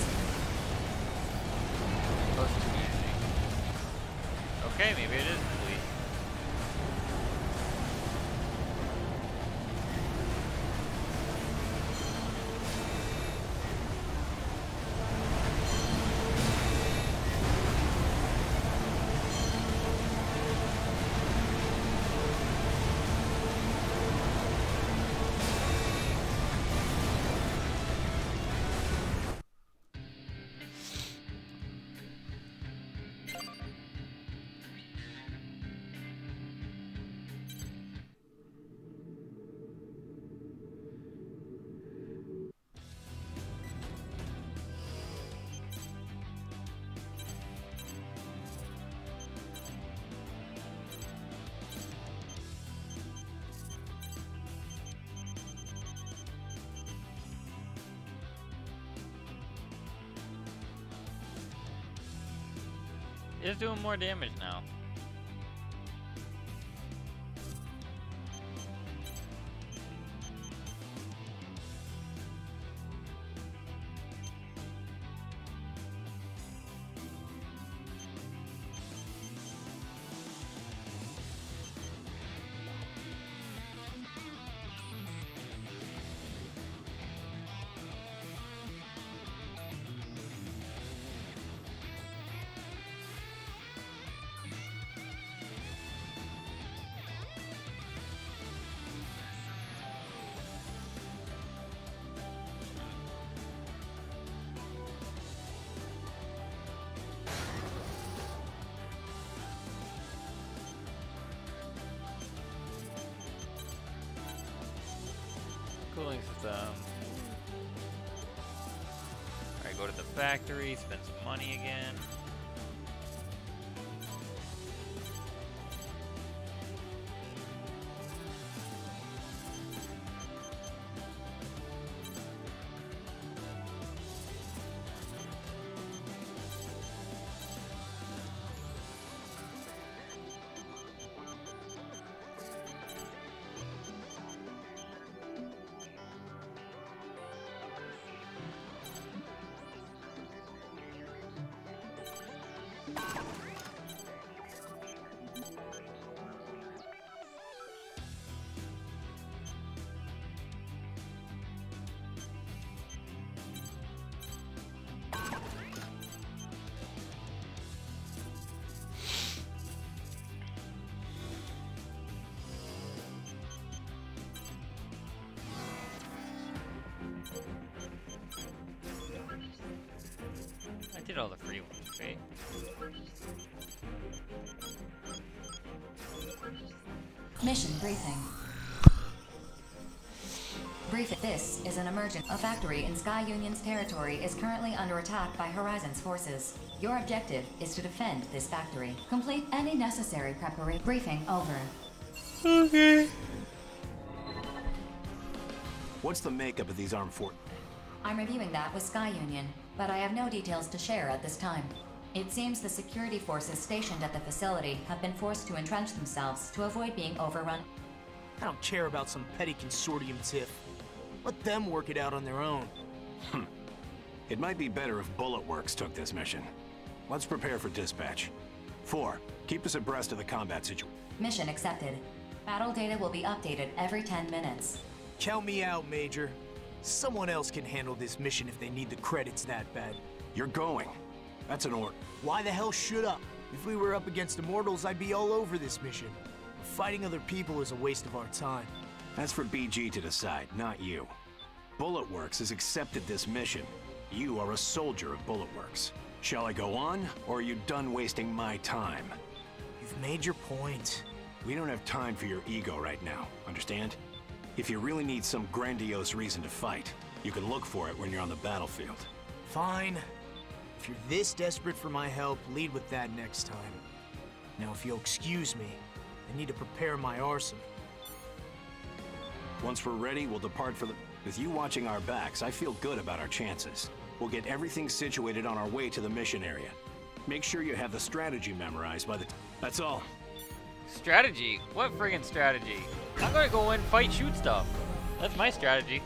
Close to easy. Okay, maybe it is complete. It's doing more damage now. Cooling system. Alright, go to the factory, spend some money again. I did all the free ones, right? Mission briefing. Brief. This is an emergent. A factory in Sky Union's territory is currently under attack by Horizon's forces. Your objective is to defend this factory. Complete any necessary preparation. Briefing over. Okay. What's the makeup of these armed forces? I'm reviewing that with Sky Union, but I have no details to share at this time. It seems the security forces stationed at the facility have been forced to entrench themselves to avoid being overrun. I don't care about some petty consortium tiff. Let them work it out on their own. It might be better if Bullet Works took this mission. Let's prepare for dispatch. 4, keep us abreast of the combat situation. Mission accepted. Battle data will be updated every 10 minutes. Count me out, Major. Someone else can handle this mission if they need the credits that bad. You're going. That's an order. Why the hell should I? If we were up against immortals, I'd be all over this mission. Fighting other people is a waste of our time. That's for BG to decide, not you. Bullet Works has accepted this mission. You are a soldier of Bullet Works. Shall I go on, or are you done wasting my time? You've made your point. We don't have time for your ego right now, understand? If you really need some grandiose reason to fight, you can look for it when you're on the battlefield. Fine. If you're this desperate for my help, lead with that next time. Now, if you'll excuse me, I need to prepare my arsenal. Once we're ready, we'll depart for the... With you watching our backs, I feel good about our chances. We'll get everything situated on our way to the mission area. Make sure you have the strategy memorized by the... That's all. Strategy? What friggin' strategy? I'm gonna go in, fight, shoot stuff. That's my strategy.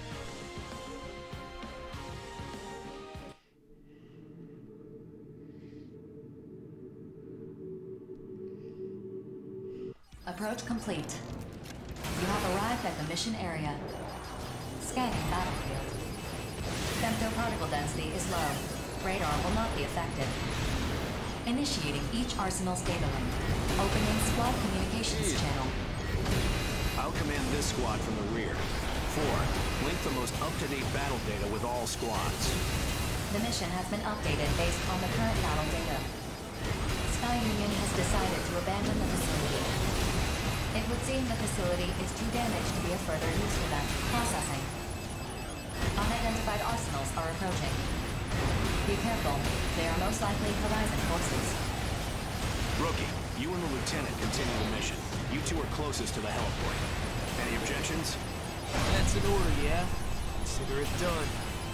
Approach complete. You have arrived at the mission area. Scanning battlefield. Femtoparticle density is low. Radar will not be affected. Initiating each arsenal's data link. Opening squad communications channel. I'll command this squad from the rear. 4, link the most up-to-date battle data with all squads. The mission has been updated based on the current battle data. Sky Union has decided to abandon the facility. It would seem the facility is too damaged to be of further use for them. Processing. Unidentified arsenals are approaching. Be careful. They are most likely Horizon forces. Rookie, you and the Lieutenant continue the mission. You two are closest to the heliport. Any objections? That's an order, yeah? Consider it done.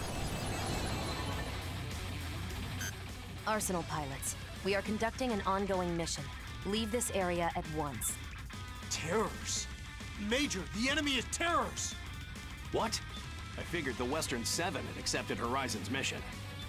Arsenal pilots, we are conducting an ongoing mission. Leave this area at once. Terrors? Major, the enemy is terrors! What? I figured the Western 7 had accepted Horizon's mission.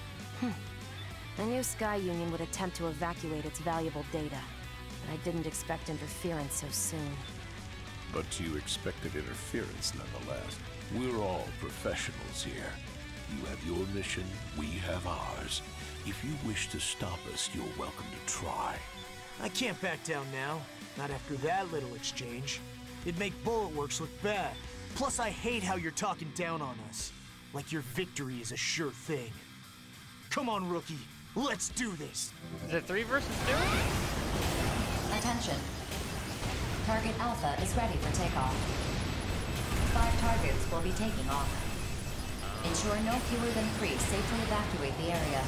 I knew Sky Union would attempt to evacuate its valuable data, but I didn't expect interference so soon. But you expected interference nonetheless. We're all professionals here. You have your mission, we have ours. If you wish to stop us, you're welcome to try. I can't back down now. Not after that little exchange. It'd make Bullet Works look bad. Plus, I hate how you're talking down on us. Like your victory is a sure thing. Come on, Rookie. Let's do this. Is it 3 versus 2? Attention. Target Alpha is ready for takeoff. 5 targets will be taking off. Ensure no fewer than 3 safely evacuate the area.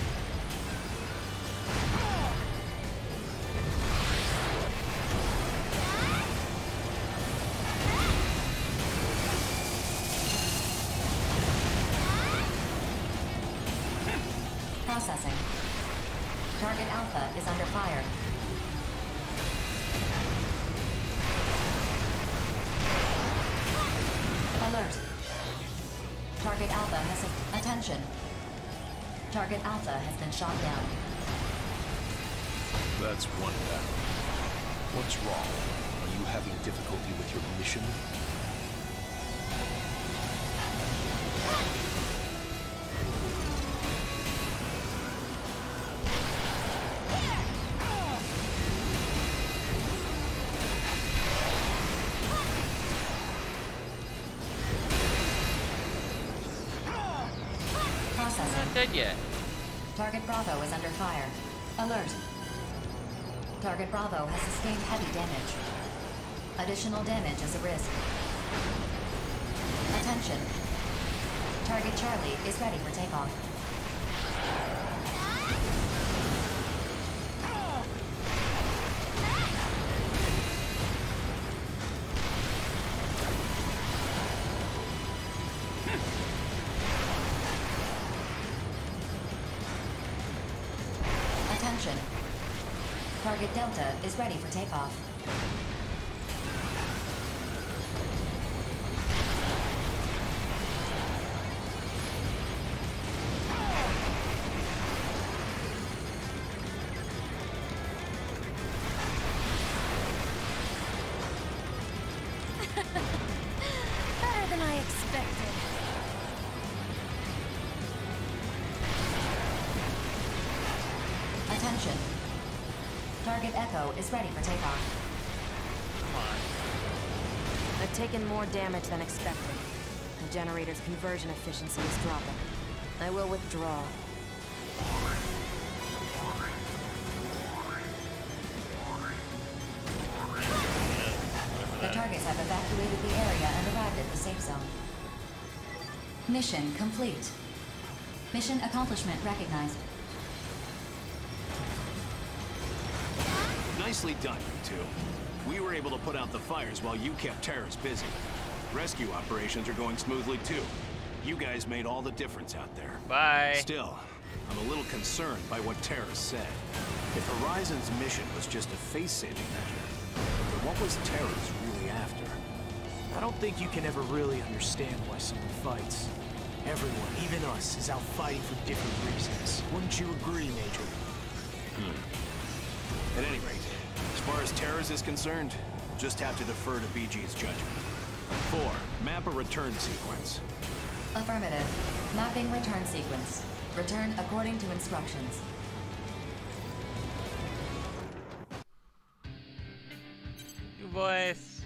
Processing. Target Alpha is under fire. Alert. Target Alpha has attention. Target Alpha has been shot down. That's one down. What's wrong? Are you having difficulty with your mission? Not dead yet. Target Bravo is under fire. Alert. Target Bravo has sustained heavy damage. Additional damage is a risk. Attention. Target Charlie is ready for takeoff. Target Delta is ready for takeoff. Better than I expected. Attention. Target Echo is ready for takeoff. Come on. I've taken more damage than expected. The generator's conversion efficiency is dropping. I will withdraw. The targets have evacuated the area and arrived at the safe zone. Mission complete. Mission accomplishment recognized. Nicely done, you two. We were able to put out the fires while you kept terrorists busy. Rescue operations are going smoothly too. You guys made all the difference out there. Bye. Still, I'm a little concerned by what terrorists said. If Horizon's mission was just a face-saving measure, then what was terrorists really after? I don't think you can ever really understand why someone fights. Everyone, even us, is out fighting for different reasons. Wouldn't you agree, Major? At any rate, as far as terrorists is concerned, we'll just have to defer to BG's judgment. 4. Map a return sequence. Affirmative. Mapping return sequence. Return according to instructions. New voice.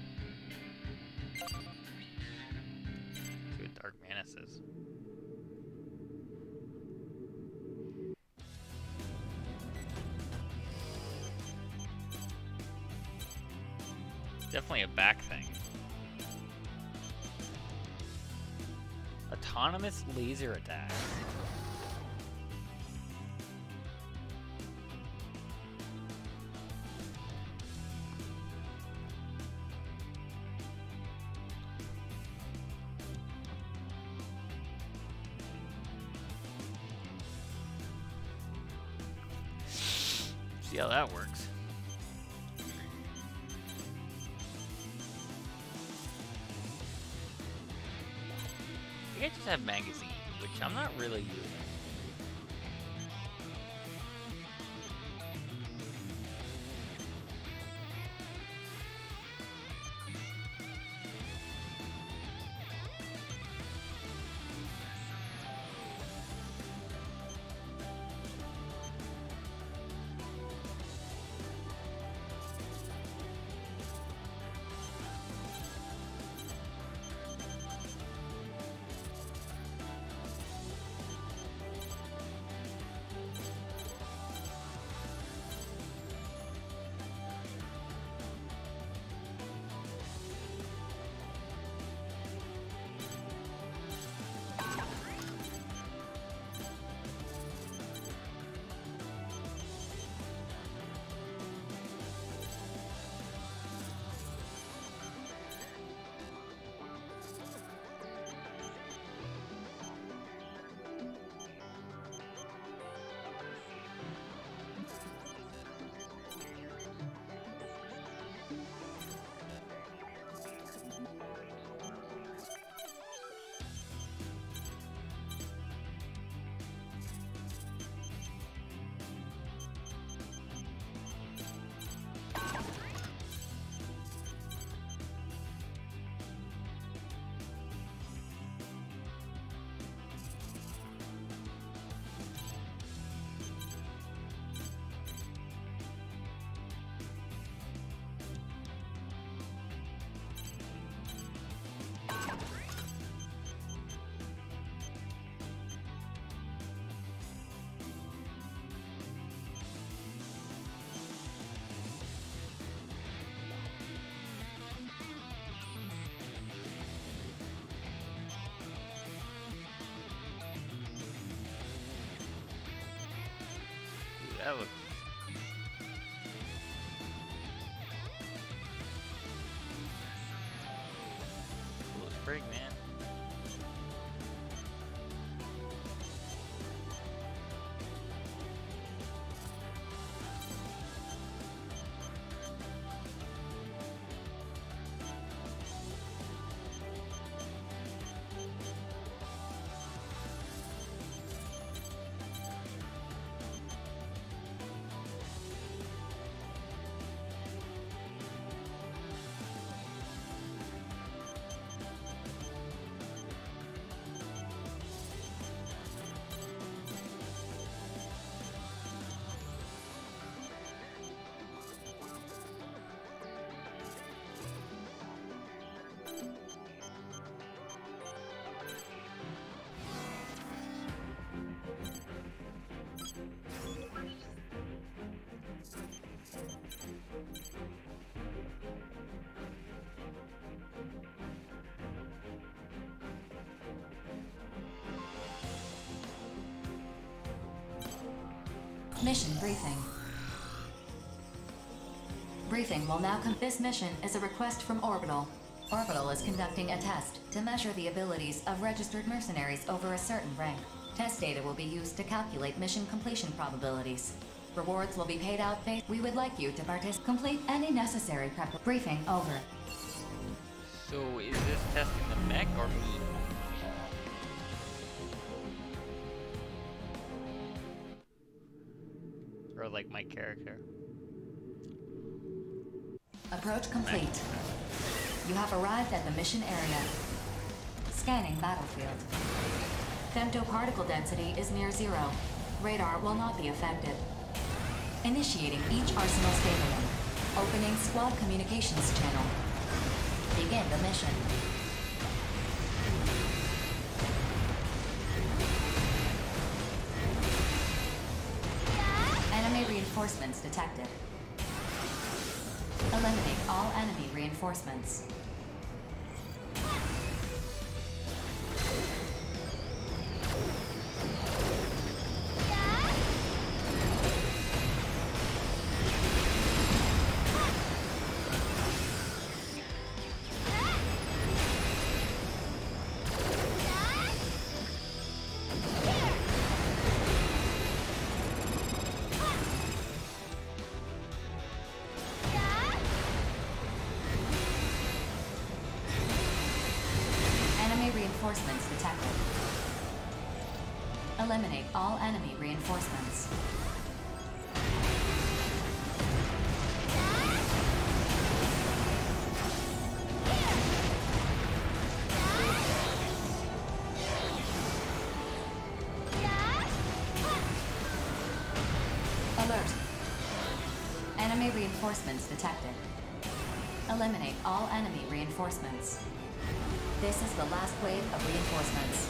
Two Dark Manuses. Definitely a back thing. Autonomous laser attacks. See how that works. I just have magazine, which I'm not really using. That looks cool as frig, man. Mission briefing. Briefing will now This mission is a request from Orbital. Orbital is conducting a test to measure the abilities of registered mercenaries over a certain rank. Test data will be used to calculate mission completion probabilities. Rewards will be paid out based. We would like you to complete any necessary prep. Briefing over. So is this testing the mech or me? Or like my character? Approach complete. You have arrived at the mission area. Scanning battlefield. Femtoparticle density is near 0. Radar will not be affected. Initiating each arsenal stadium. Opening squad communications channel. Begin the mission. Enemy reinforcements detected. Eliminate all enemy reinforcements. Reinforcements detected. Eliminate all enemy reinforcements. Alert. Enemy reinforcements detected. Eliminate all enemy reinforcements. This is the last wave of reinforcements.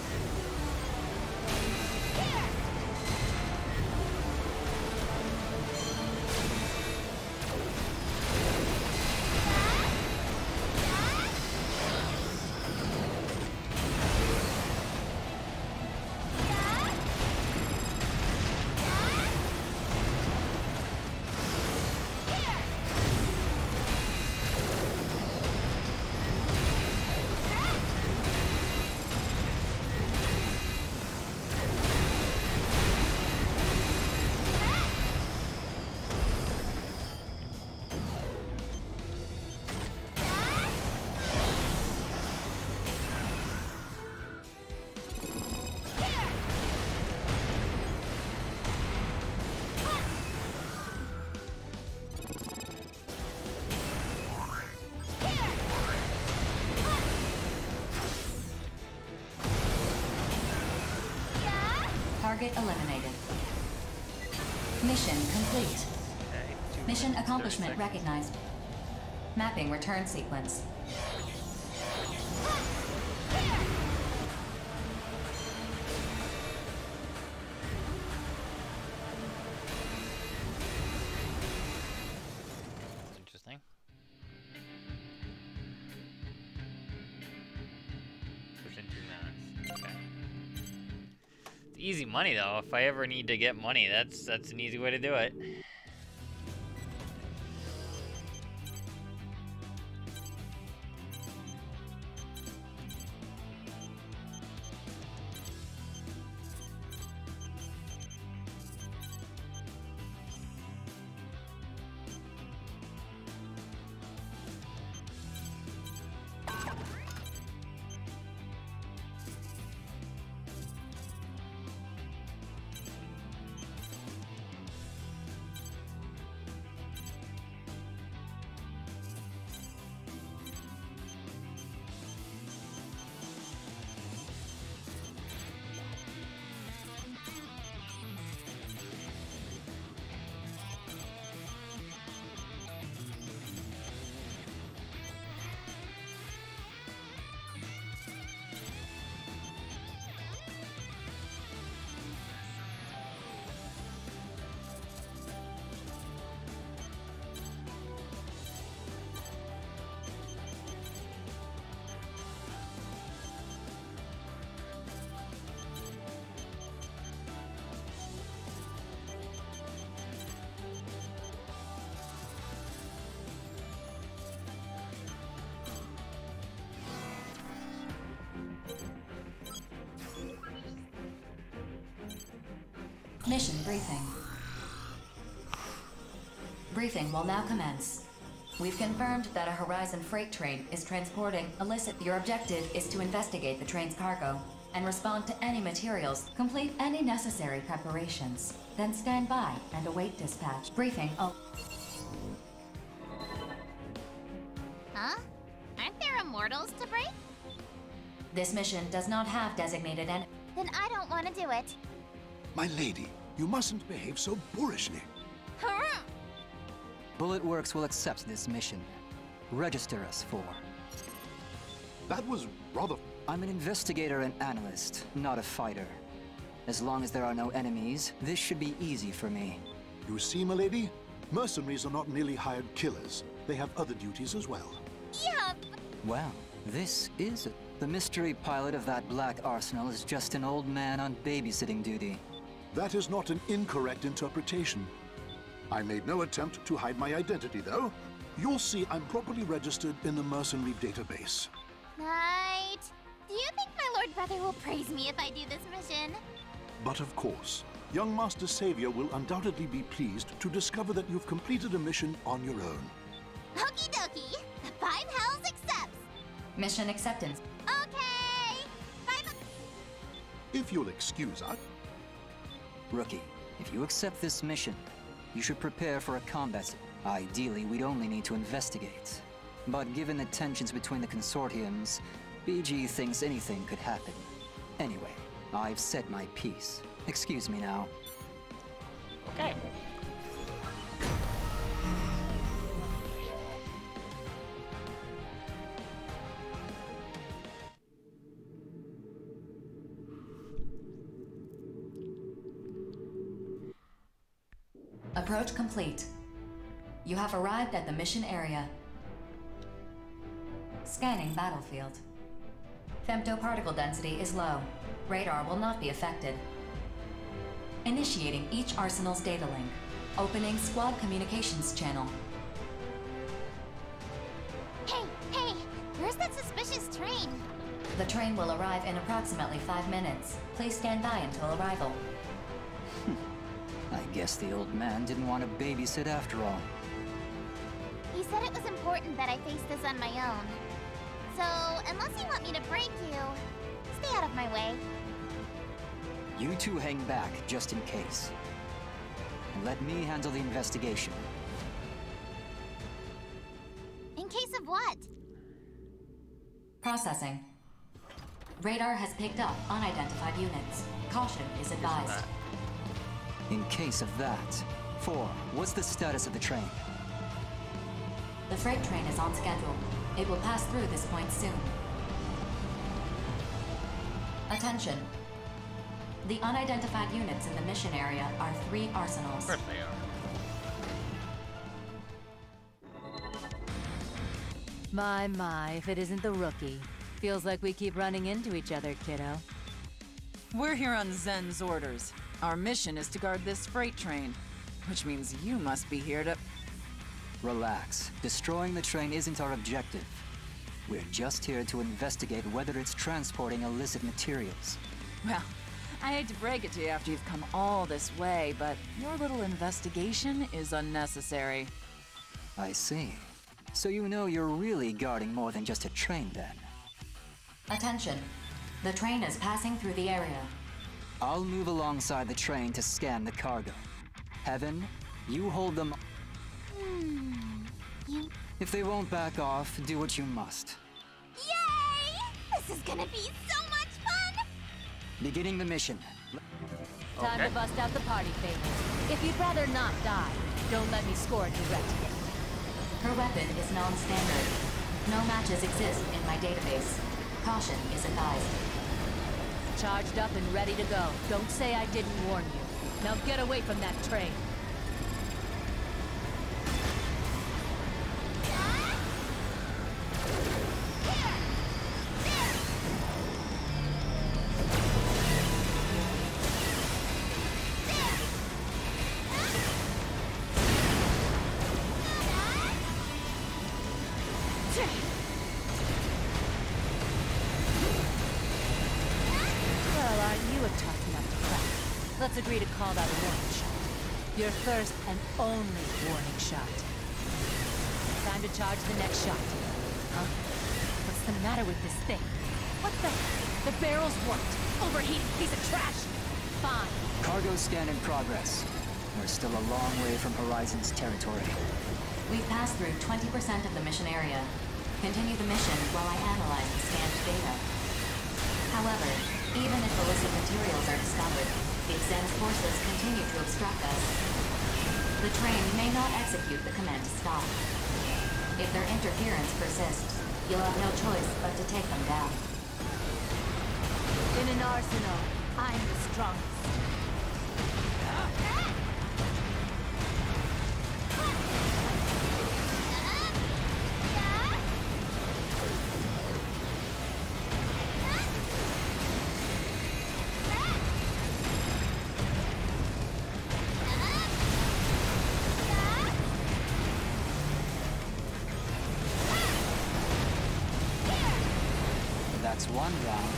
Target eliminated. Mission complete. Mission accomplishment recognized. Mapping return sequence. Interesting. Within 2 minutes. Okay. It's easy money though. If I ever need to get money, that's an easy way to do it. Mission briefing. Briefing will now commence. We've confirmed that a Horizon freight train is transporting illicit. Your objective is to investigate the train's cargo and respond to any materials. Complete any necessary preparations. Then stand by and await dispatch. Briefing. Oh. Huh? Aren't there immortals to break? This mission does not have designated en- Then I don't want to do it. My lady, you mustn't behave so boorishly. Bullet Works will accept this mission. Register us for. That was rather... I'm an investigator and analyst, not a fighter. As long as there are no enemies, this should be easy for me. You see, my lady? Mercenaries are not merely hired killers. They have other duties as well. Yeah. Well, this is it. The mystery pilot of that black arsenal is just an old man on babysitting duty. That is not an incorrect interpretation. I made no attempt to hide my identity, though. You'll see I'm properly registered in the mercenary database. Right. Do you think my Lord Brother will praise me if I do this mission? But of course, young Master Savior will undoubtedly be pleased to discover that you've completed a mission on your own. Okie dokie. The Five Hells accepts. Mission acceptance. Okay. If you'll excuse us. Rookie, if you accept this mission, you should prepare for a combat. Ideally, we'd only need to investigate. But given the tensions between the consortiums, BG thinks anything could happen. Anyway, I've said my piece. Excuse me now. Okay. Approach complete. You have arrived at the mission area. Scanning battlefield. Femtoparticle density is low. Radar will not be affected. Initiating each arsenal's data link. Opening squad communications channel. Hey, where's that suspicious train? The train will arrive in approximately 5 minutes. Please stand by until arrival. I guess the old man didn't want to babysit after all. He said it was important that I face this on my own. So, unless you want me to break you, stay out of my way. You two hang back, just in case. And let me handle the investigation. In case of what? Processing. Radar has picked up unidentified units. Caution is advised. In case of that. 4. What's the status of the train? The freight train is on schedule. It will pass through this point soon. Attention. The unidentified units in the mission area are 3 arsenals. Of course they are. My, if it isn't the rookie. Feels like we keep running into each other, kiddo. We're here on Zen's orders. Our mission is to guard this freight train, which means you must be here to... Relax. Destroying the train isn't our objective. We're just here to investigate whether it's transporting illicit materials. Well, I hate to break it to you after you've come all this way, but your little investigation is unnecessary. I see. So you know you're really guarding more than just a train, then? Attention. The train is passing through the area. I'll move alongside the train to scan the cargo. Heaven, you hold them... If they won't back off, do what you must. Yay! This is gonna be so much fun! Beginning the mission. Time to bust out the party favors. If you'd rather not die, don't let me score a direct hit. Her weapon is non-standard. No matches exist in my database. Caution is advised. Charged up and ready to go. Don't say I didn't warn you. Now get away from that train. Well, aren't you a tough nut to crack? Let's agree to call that a warning shot. Your first and only warning shot. Time to charge the next shot. Huh? What's the matter with this thing? What the? The barrel's warped. Overheated piece of trash. Fine. Cargo scan in progress. We're still a long way from Horizon's territory. We've passed through 20% of the mission area. Continue the mission while I analyze the scanned data. However, even if illicit materials are discovered, if Zen's forces continue to obstruct us, the train may not execute the command to stop. If their interference persists, you'll have no choice but to take them down. In an arsenal, I'm the strongest. That's one round.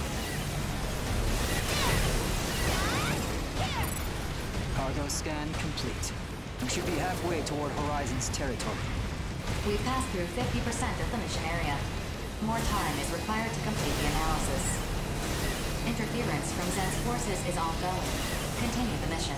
Cargo scan complete. We should be halfway toward Horizon's territory. We've passed through 50% of the mission area. More time is required to complete the analysis. Interference from Zen's forces is ongoing. Continue the mission.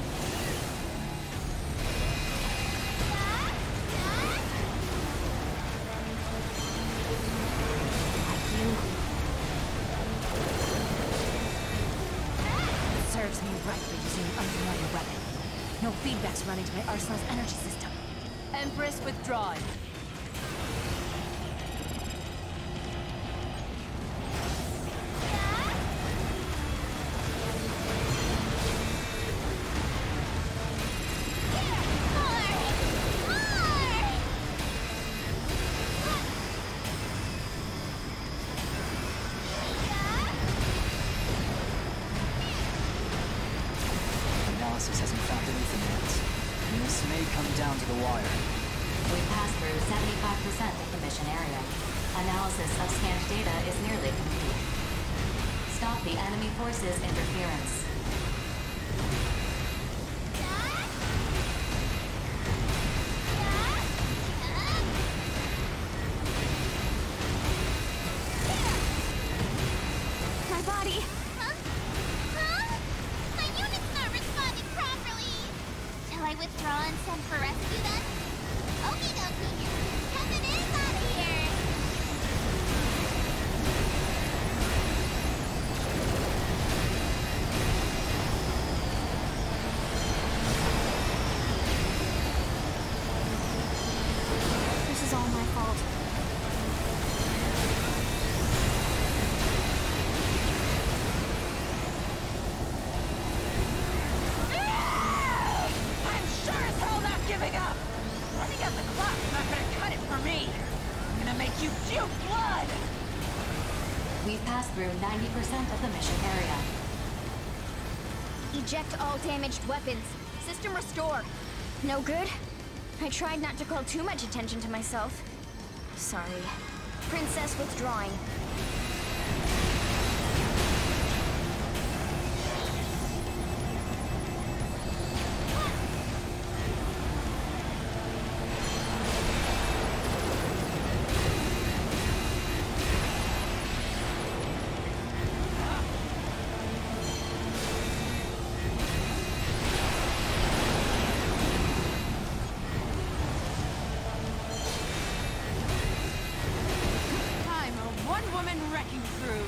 Serves me right for using an unfamiliar weapon. No feedback's running to my arsenal's energy system. Empress withdrawing. Analysis hasn't found anything yet. This may come down to the wire. We've passed through 75% of the mission area. Analysis of scanned data is nearly complete. Stop the enemy forces' interference. My body! Huh? Huh? My unit's not responding properly! Shall I withdraw and send for rescue then? Okie dokie. Coming in out of here! This is all my fault. I'm sure as hell not giving up! Running out the clock's not gonna cut it for me! I'm gonna make you puke blood! We've passed through 90% of the mission area. Eject all damaged weapons. System restore. No good? I tried not to call too much attention to myself. Sorry. Princess withdrawing. I'm a one-woman wrecking crew!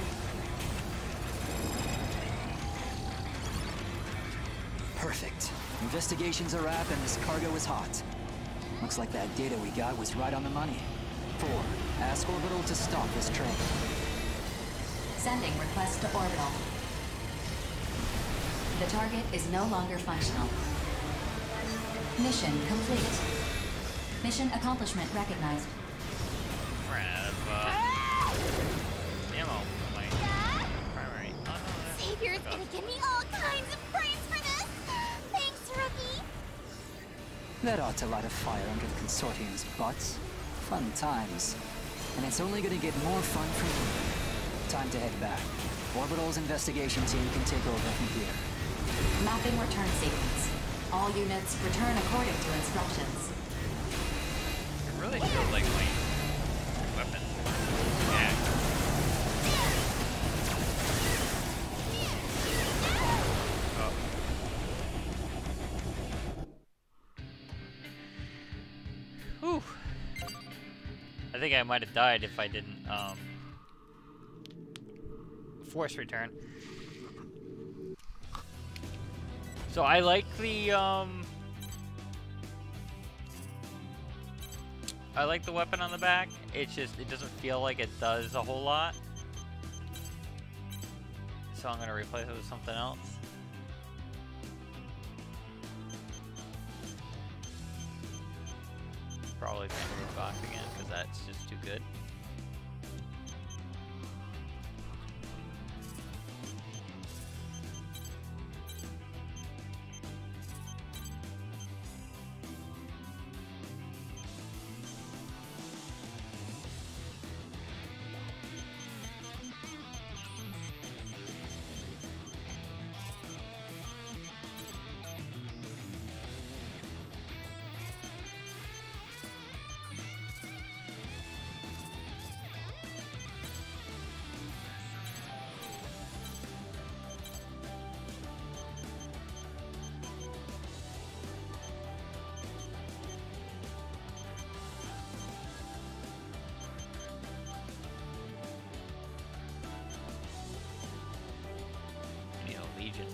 Perfect. Investigation's a wrap and this cargo is hot. Looks like that data we got was right on the money. 4. Ask Orbital to stop this train. Sending request to Orbital. The target is no longer functional. Mission complete. Mission accomplishment recognized. Ammo. My primary. Savior's gonna give me all kinds of praise for this! Thanks, Rookie! That ought to light a fire under the Consortium's butts. Fun times. And it's only gonna get more fun from here. Time to head back. Orbital's investigation team can take over from here. Mapping return sequence. All units return according to instructions. It really feels like my weapon. Yeah. Whew. I think I might have died if I didn't force return. So I like the weapon on the back. It's just it doesn't feel like it does a whole lot. So I'm gonna replace it with something else. Probably Vanguard box again because that's just too good. Legion.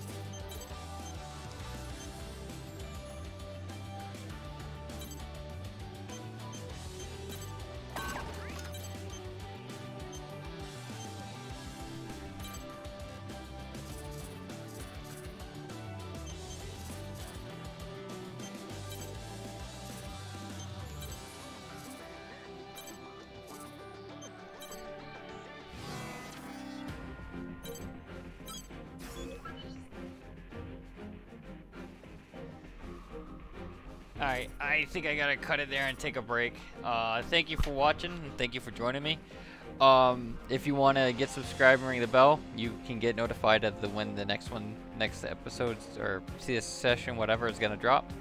Alright, I think I gotta cut it there and take a break. Thank you for watching, and thank you for joining me. If you want to get subscribed and ring the bell, you can get notified of when the next episodes, or see this session, whatever, is gonna drop.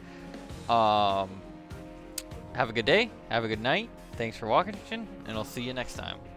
Have a good day, have a good night, thanks for watching, and I'll see you next time.